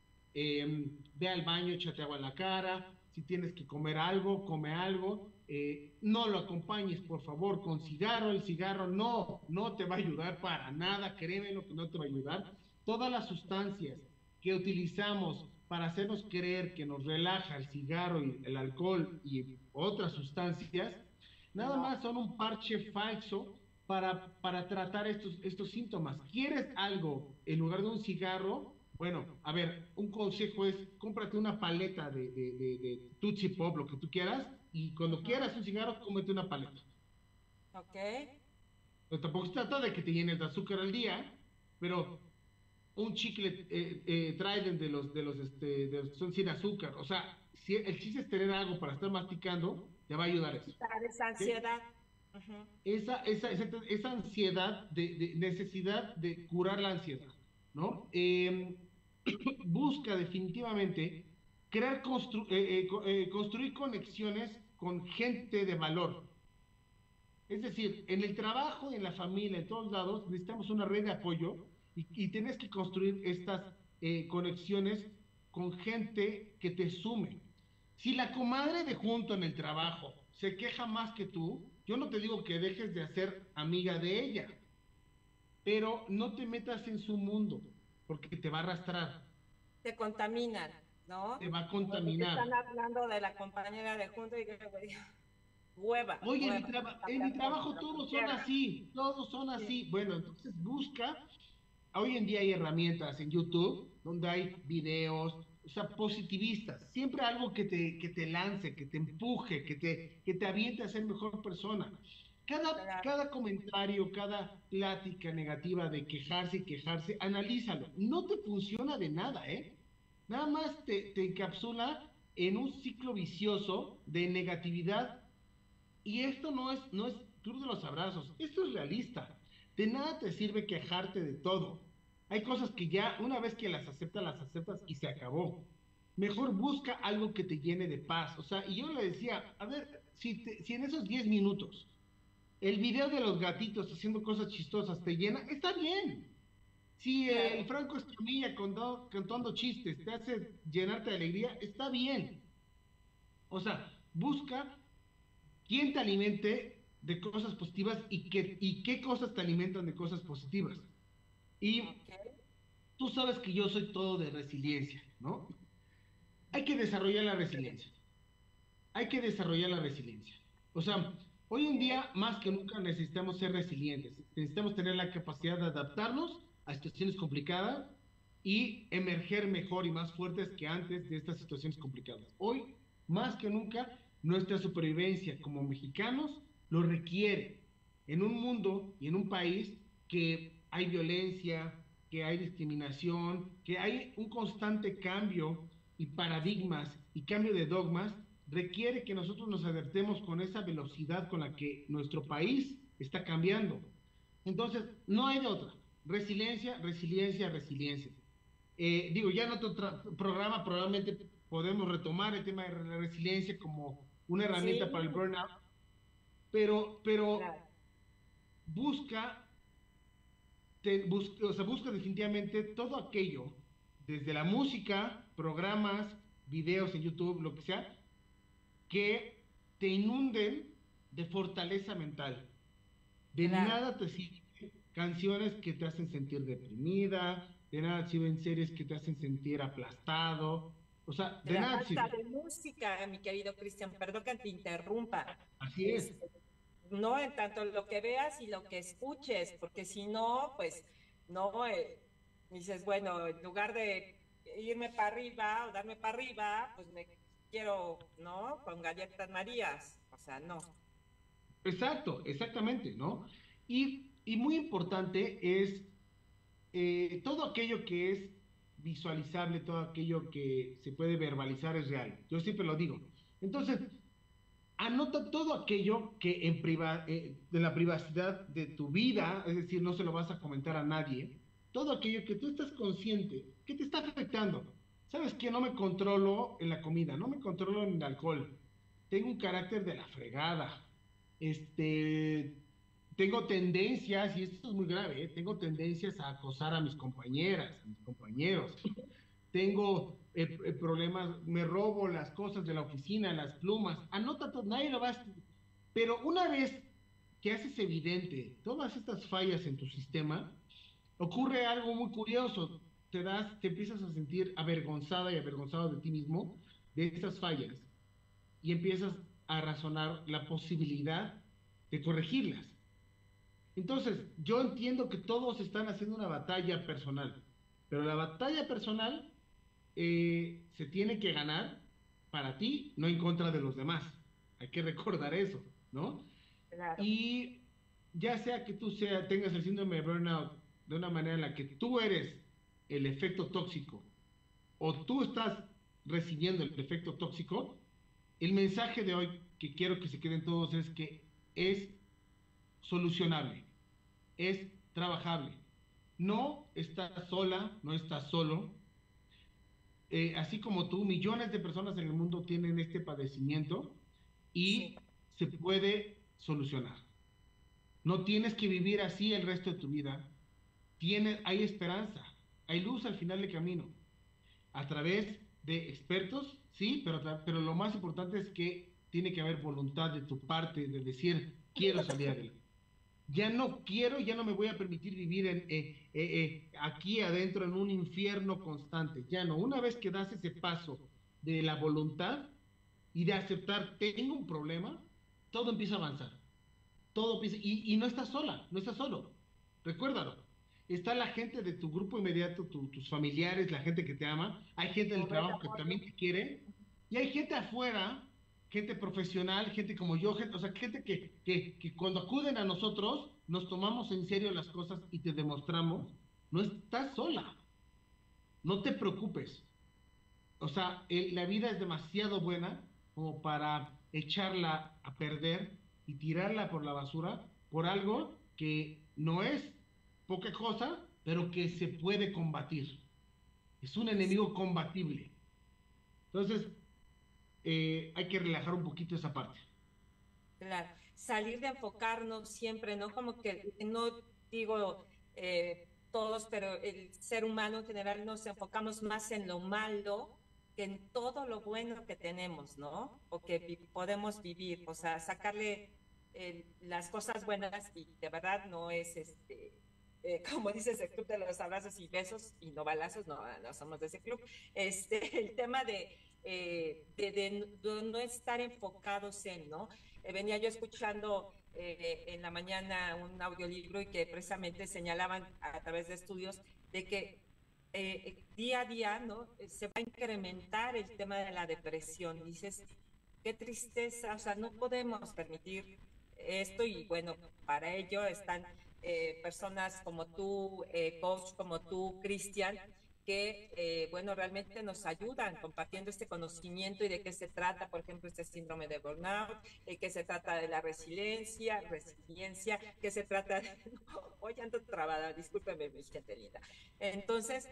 ve al baño, échate agua en la cara, si tienes que comer algo, come algo, no lo acompañes por favor con cigarro, el cigarro no te va a ayudar para nada, créeme lo que no te va a ayudar. Todas las sustancias que utilizamos para hacernos creer que nos relaja el cigarro y el alcohol y otras sustancias, nada No. más son un parche falso para tratar estos síntomas. ¿Quieres algo en lugar de un cigarro? Bueno, a ver, un consejo es cómprate una paleta de Tootsie Pop, lo que tú quieras, y cuando Ujú. quieras un cigarro, cómete una paleta. Ok. Pero tampoco se trata de que te llenes de azúcar al día, pero un chicle Trident son sin azúcar. O sea, si el chiste es tener algo para estar masticando, te va a ayudar eso. Quitar esa ¿Okay? ansiedad. Ujú. Esa ansiedad de necesidad de curar la ansiedad, ¿no? Busca definitivamente construir conexiones con gente de valor. Es decir, en el trabajo, en la familia, en todos lados, necesitamos una red de apoyo y tienes que construir estas conexiones con gente que te sume. Si la comadre de junto en el trabajo se queja más que tú, yo no te digo que dejes de ser amiga de ella, pero no te metas en su mundo, porque te va a arrastrar, Te contaminan, ¿no? te va a Como que te contaminar. están hablando de la compañera de junta y que hueva, Oye, hueva. en mi Perdón, trabajo lo que todos son quieras. así, todos son Sí, así. Bueno, entonces busca. Hoy en día hay herramientas en YouTube donde hay videos, o sea, positivistas. Siempre algo que te lance, que te empuje, que te aviente a ser mejor persona. claro. Cada comentario, cada plática negativa de quejarse y quejarse, analízalo. No te funciona de nada, ¿eh? Nada más te encapsula en un ciclo vicioso de negatividad y esto no es club de los abrazos, esto es realista. De nada te sirve quejarte de todo. Hay cosas que ya, una vez que las aceptas y se acabó. Mejor busca algo que te llene de paz. O sea, y yo le decía, a ver, si en esos 10 minutos el video de los gatitos haciendo cosas chistosas te llena, está bien. Si el Claro. Franco Escamilla contando chistes te hace llenarte de alegría, está bien. O sea, busca quién te alimente de cosas positivas y qué cosas te alimentan de cosas positivas. Y Ok. tú sabes que yo soy todo de resiliencia, ¿no? Hay que desarrollar la resiliencia. hay que desarrollar la resiliencia. O sea, hoy en día, más que nunca, necesitamos ser resilientes. Necesitamos tener la capacidad de adaptarnos a situaciones complicadas y emerger mejor y más fuertes que antes de estas situaciones complicadas. Hoy, más que nunca, nuestra supervivencia como mexicanos lo requiere en un mundo y en un país que hay violencia, que hay discriminación, que hay un constante cambio y paradigmas y cambio de dogmas, requiere que nosotros nos adaptemos con esa velocidad con la que nuestro país está cambiando. Entonces, no hay de otra. Resiliencia, resiliencia, resiliencia. Digo, ya en otro programa probablemente podemos retomar el tema de la resiliencia como una herramienta para el Sí, burnout, pero claro, busca, o sea, busca definitivamente todo aquello, desde la música, programas, videos en YouTube, lo que sea, que te inunden de fortaleza mental. De claro. nada te sirven canciones que te hacen sentir deprimida, de nada te sirven series que te hacen sentir aplastado, o sea, de nada te Hasta sirve. de música, mi querido Cristian, perdón que te interrumpa. Así es, Este, no en tanto lo que veas y lo que escuches, porque si no, pues no, dices, bueno, en lugar de irme para arriba o darme para arriba, pues me quiero, ¿no? Con galletas Marías, o sea, no. exacto, exactamente, ¿no? Y muy importante es todo aquello que es visualizable, todo aquello que se puede verbalizar es real. Yo siempre lo digo. Entonces, anota todo aquello que de la privacidad de tu vida, es decir, no se lo vas a comentar a nadie, todo aquello que tú estás consciente que te está afectando. ¿Sabes qué? No me controlo en la comida, no me controlo en el alcohol. Tengo un carácter de la fregada. Este, tengo tendencias, y esto es muy grave, ¿eh? Tengo tendencias a acosar a mis compañeras, a mis compañeros. Tengo problemas, me robo las cosas de la oficina, las plumas, anota todo, nadie lo va a... Pero una vez que haces evidente todas estas fallas en tu sistema, ocurre algo muy curioso, te empiezas a sentir avergonzada y avergonzado de ti mismo, de estas fallas, y empiezas a razonar la posibilidad de corregirlas. Entonces, yo entiendo que todos están haciendo una batalla personal, pero la batalla personal se tiene que ganar para ti, no en contra de los demás. Hay que recordar eso, ¿no? Claro. Y ya sea que tengas el síndrome de burnout de una manera en la que tú eres el efecto tóxico o tú estás recibiendo el efecto tóxico, el mensaje de hoy que quiero que se queden todos es que es solucionable, es trabajable. No estás sola, no estás solo. Así como tú, millones de personas en el mundo tienen este padecimiento Sí, y se puede solucionar. No tienes que vivir así el resto de tu vida. Hay esperanza, hay luz al final del camino. A través de expertos, sí, pero lo más importante es que tiene que haber voluntad de tu parte de decir, quiero salir adelante. Ya no quiero, ya no me voy a permitir vivir aquí adentro en un infierno constante. Ya no, una vez que das ese paso de la voluntad y de aceptar, tengo un problema, todo empieza a avanzar. Todo empieza, y no estás sola, no estás solo. Recuérdalo. Está la gente de tu grupo inmediato, tus familiares, la gente que te ama. Hay gente del tu red de trabajo que también apoyo. te quiere. Y hay gente afuera, gente profesional, gente como yo, o sea, gente que cuando acuden a nosotros, nos tomamos en serio las cosas y te demostramos, no estás sola, no te preocupes. O sea, la vida es demasiado buena como para echarla a perder y tirarla por la basura por algo que no es poca cosa, pero que se puede combatir. Es un enemigo combatible. Entonces, hay que relajar un poquito esa parte. Claro, salir de enfocarnos siempre, ¿no? Como que no digo todos, pero el ser humano en general nos enfocamos más en lo malo que en todo lo bueno que tenemos, ¿no? O que podemos vivir, o sea, sacarle las cosas buenas y de verdad no es como dices, el club de los abrazos y besos y no balazos, no, no somos de ese club. El tema de no estar enfocados en, ¿no? Venía yo escuchando en la mañana un audiolibro y que precisamente señalaban a través de estudios de que día a día, ¿no? Se va a incrementar el tema de la depresión. Dices, qué tristeza, o sea, no podemos permitir esto y bueno, para ello están personas como tú, coach como tú, Cristian, que, bueno, realmente nos ayudan compartiendo este conocimiento y de qué se trata, por ejemplo, este síndrome de burnout, qué se trata de la resiliencia, qué se trata de... Hoy ando trabada, discúlpeme, mi gente linda. Entonces,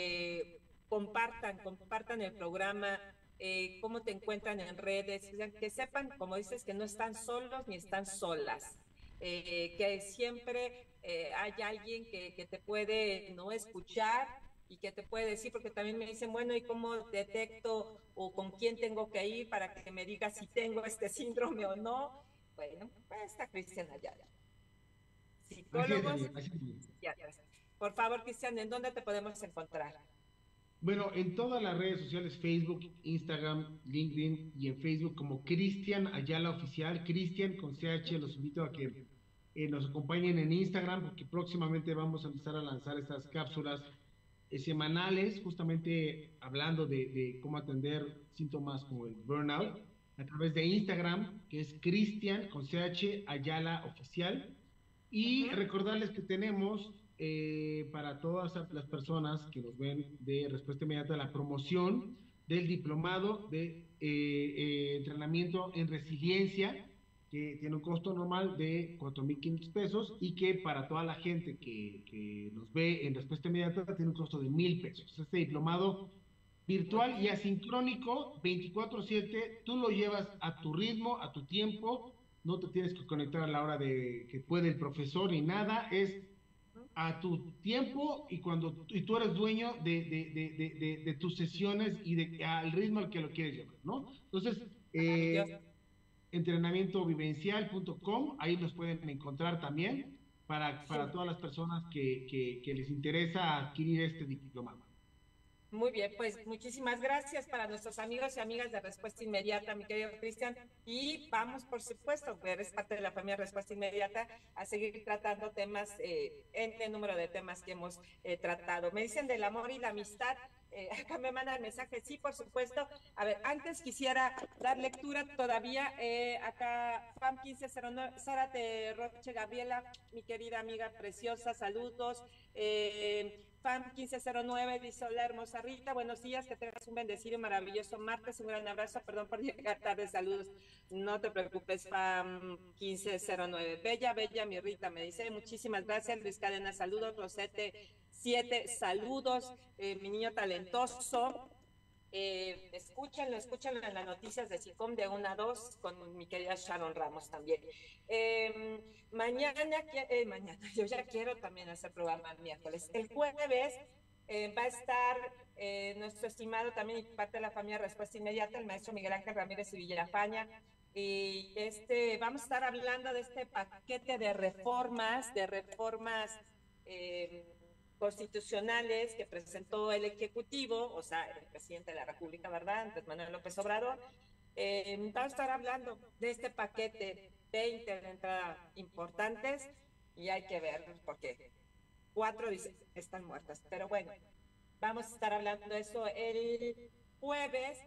compartan el programa, cómo te encuentran en redes, que sepan, como dices, que no están solos ni están solas. Que siempre hay alguien que te puede no escuchar y que te puede decir, porque también me dicen, bueno, ¿y cómo detecto o con quién tengo que ir para que me diga si tengo este síndrome o no? Bueno, pues está Cristian Ayala. Así es, Psicólogos, amiga, así es. psiquiatras. Por favor, Cristian, ¿en dónde te podemos encontrar? Bueno, en todas las redes sociales, Facebook, Instagram, LinkedIn y en Facebook como Cristian Ayala Oficial, Cristian con CH, los invito a que nos acompañen en Instagram porque próximamente vamos a empezar a lanzar estas cápsulas semanales, justamente hablando de cómo atender síntomas como el burnout a través de Instagram, que es Cristian con CH Ayala Oficial. Y recordarles que tenemos para todas las personas que nos ven de respuesta inmediata la promoción del diplomado de entrenamiento en resiliencia, que tiene un costo normal de 4,500 pesos y que para toda la gente que nos ve en respuesta inmediata tiene un costo de 1,000 pesos. Este diplomado virtual y asincrónico, 24/7, tú lo llevas a tu ritmo, a tu tiempo, no te tienes que conectar a la hora de que puede el profesor ni nada, es a tu tiempo y tú eres dueño de tus sesiones y al ritmo al que lo quieres llevar, ¿no? Entonces, Maravilloso. entrenamientovivencial.com, ahí nos pueden encontrar también para todas las personas que les interesa adquirir este diplomado. Muy bien, pues muchísimas gracias para nuestros amigos y amigas de Respuesta Inmediata, mi querido Cristian. Y vamos, por supuesto, eres parte de la familia Respuesta Inmediata, a seguir tratando temas, en el número de temas que hemos tratado. Me dicen del amor y la amistad. Acá me mandan mensajes, sí, por supuesto. A ver, antes quisiera dar lectura todavía. Acá, FAM 1509, Zárate Roche Gabriela, mi querida amiga preciosa, saludos. FAM 1509 dice: hola, hermosa Rita, buenos días, que tengas un bendecido y maravilloso martes, un gran abrazo, perdón por llegar tarde, saludos, no te preocupes, FAM 1509, bella, mi Rita, me dice, muchísimas gracias, Luis Cadena, saludos, Rosete 7, saludos, mi niño talentoso. Escúchenlo en las noticias de SICOM de 1 a 2 con mi querida Sharon Ramos también. Mañana, yo ya quiero también hacer programa el miércoles. El jueves va a estar nuestro estimado también y parte de la familia Respuesta Inmediata, el maestro Miguel Ángel Ramírez y Villafaña. Y vamos a estar hablando de este paquete de reformas constitucionales que presentó el Ejecutivo, o sea, el presidente de la República, ¿verdad? Andrés Manuel López Obrador. Vamos a estar hablando de este paquete 20 de entrada importantes y hay que ver porque 4 dicen están muertas, pero bueno, vamos a estar hablando de eso el jueves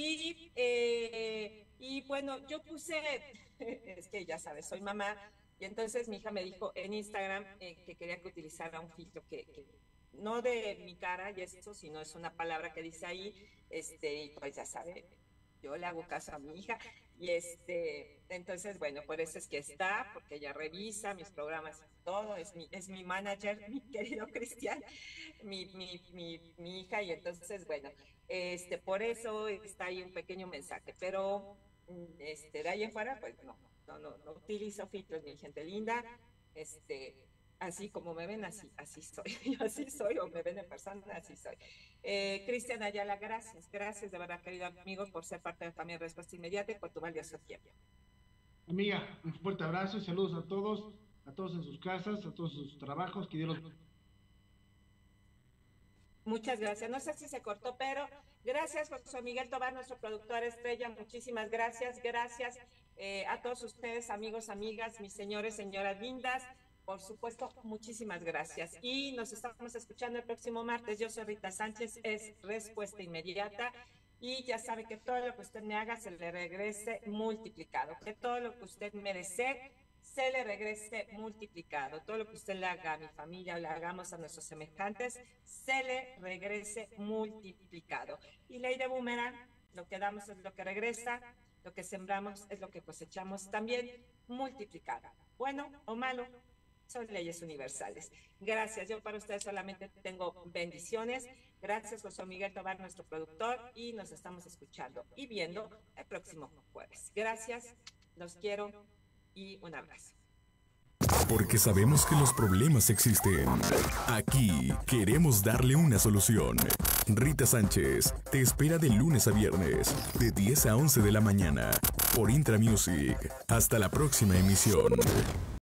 y bueno, yo puse, es que ya sabes, soy mamá, y entonces mi hija me dijo en Instagram que quería que utilizara un filtro que no de mi cara y eso, sino es una palabra que dice ahí, y pues ya sabe, yo le hago caso a mi hija, y entonces bueno, por eso es que está, porque ella revisa mis programas y todo, es mi manager, mi querido Cristian, mi hija, y entonces bueno, por eso está ahí un pequeño mensaje, pero de ahí en fuera, pues no utilizo filtros, mi gente linda, así como me ven, así soy, así soy, o me ven en persona, así soy. Cristian Ayala, gracias de verdad, querido amigo, por ser parte de también Respuesta Inmediata y por tu valioso tiempo. Amiga, un fuerte abrazo y saludos a todos. a todos en sus casas, a todos sus trabajos, que Dios los... Muchas gracias. No sé si se cortó, pero gracias, José Miguel Tobar, nuestro productor estrella. Muchísimas gracias. Gracias a todos ustedes, amigos, amigas, mis señores, señoras lindas. Por supuesto, muchísimas gracias. Y nos estamos escuchando el próximo martes. Yo soy Rita Sánchez, es Respuesta Inmediata. Y ya sabe que todo lo que usted me haga se le regrese multiplicado. Que todo lo que usted me desee se le regrese multiplicado. Todo lo que usted le haga a mi familia o le hagamos a nuestros semejantes, se le regrese multiplicado. Y ley de boomerang, lo que damos es lo que regresa, lo que sembramos es lo que cosechamos, también multiplicado. Bueno o malo, son leyes universales. Gracias, yo para ustedes solamente tengo bendiciones. Gracias, José Miguel Tobar, nuestro productor, y nos estamos escuchando y viendo el próximo jueves. Gracias, los quiero y un abrazo. Porque sabemos que los problemas existen. Aquí queremos darle una solución. Rita Sánchez te espera de lunes a viernes, de 10 a 11 de la mañana, por Intra Music. Hasta la próxima emisión.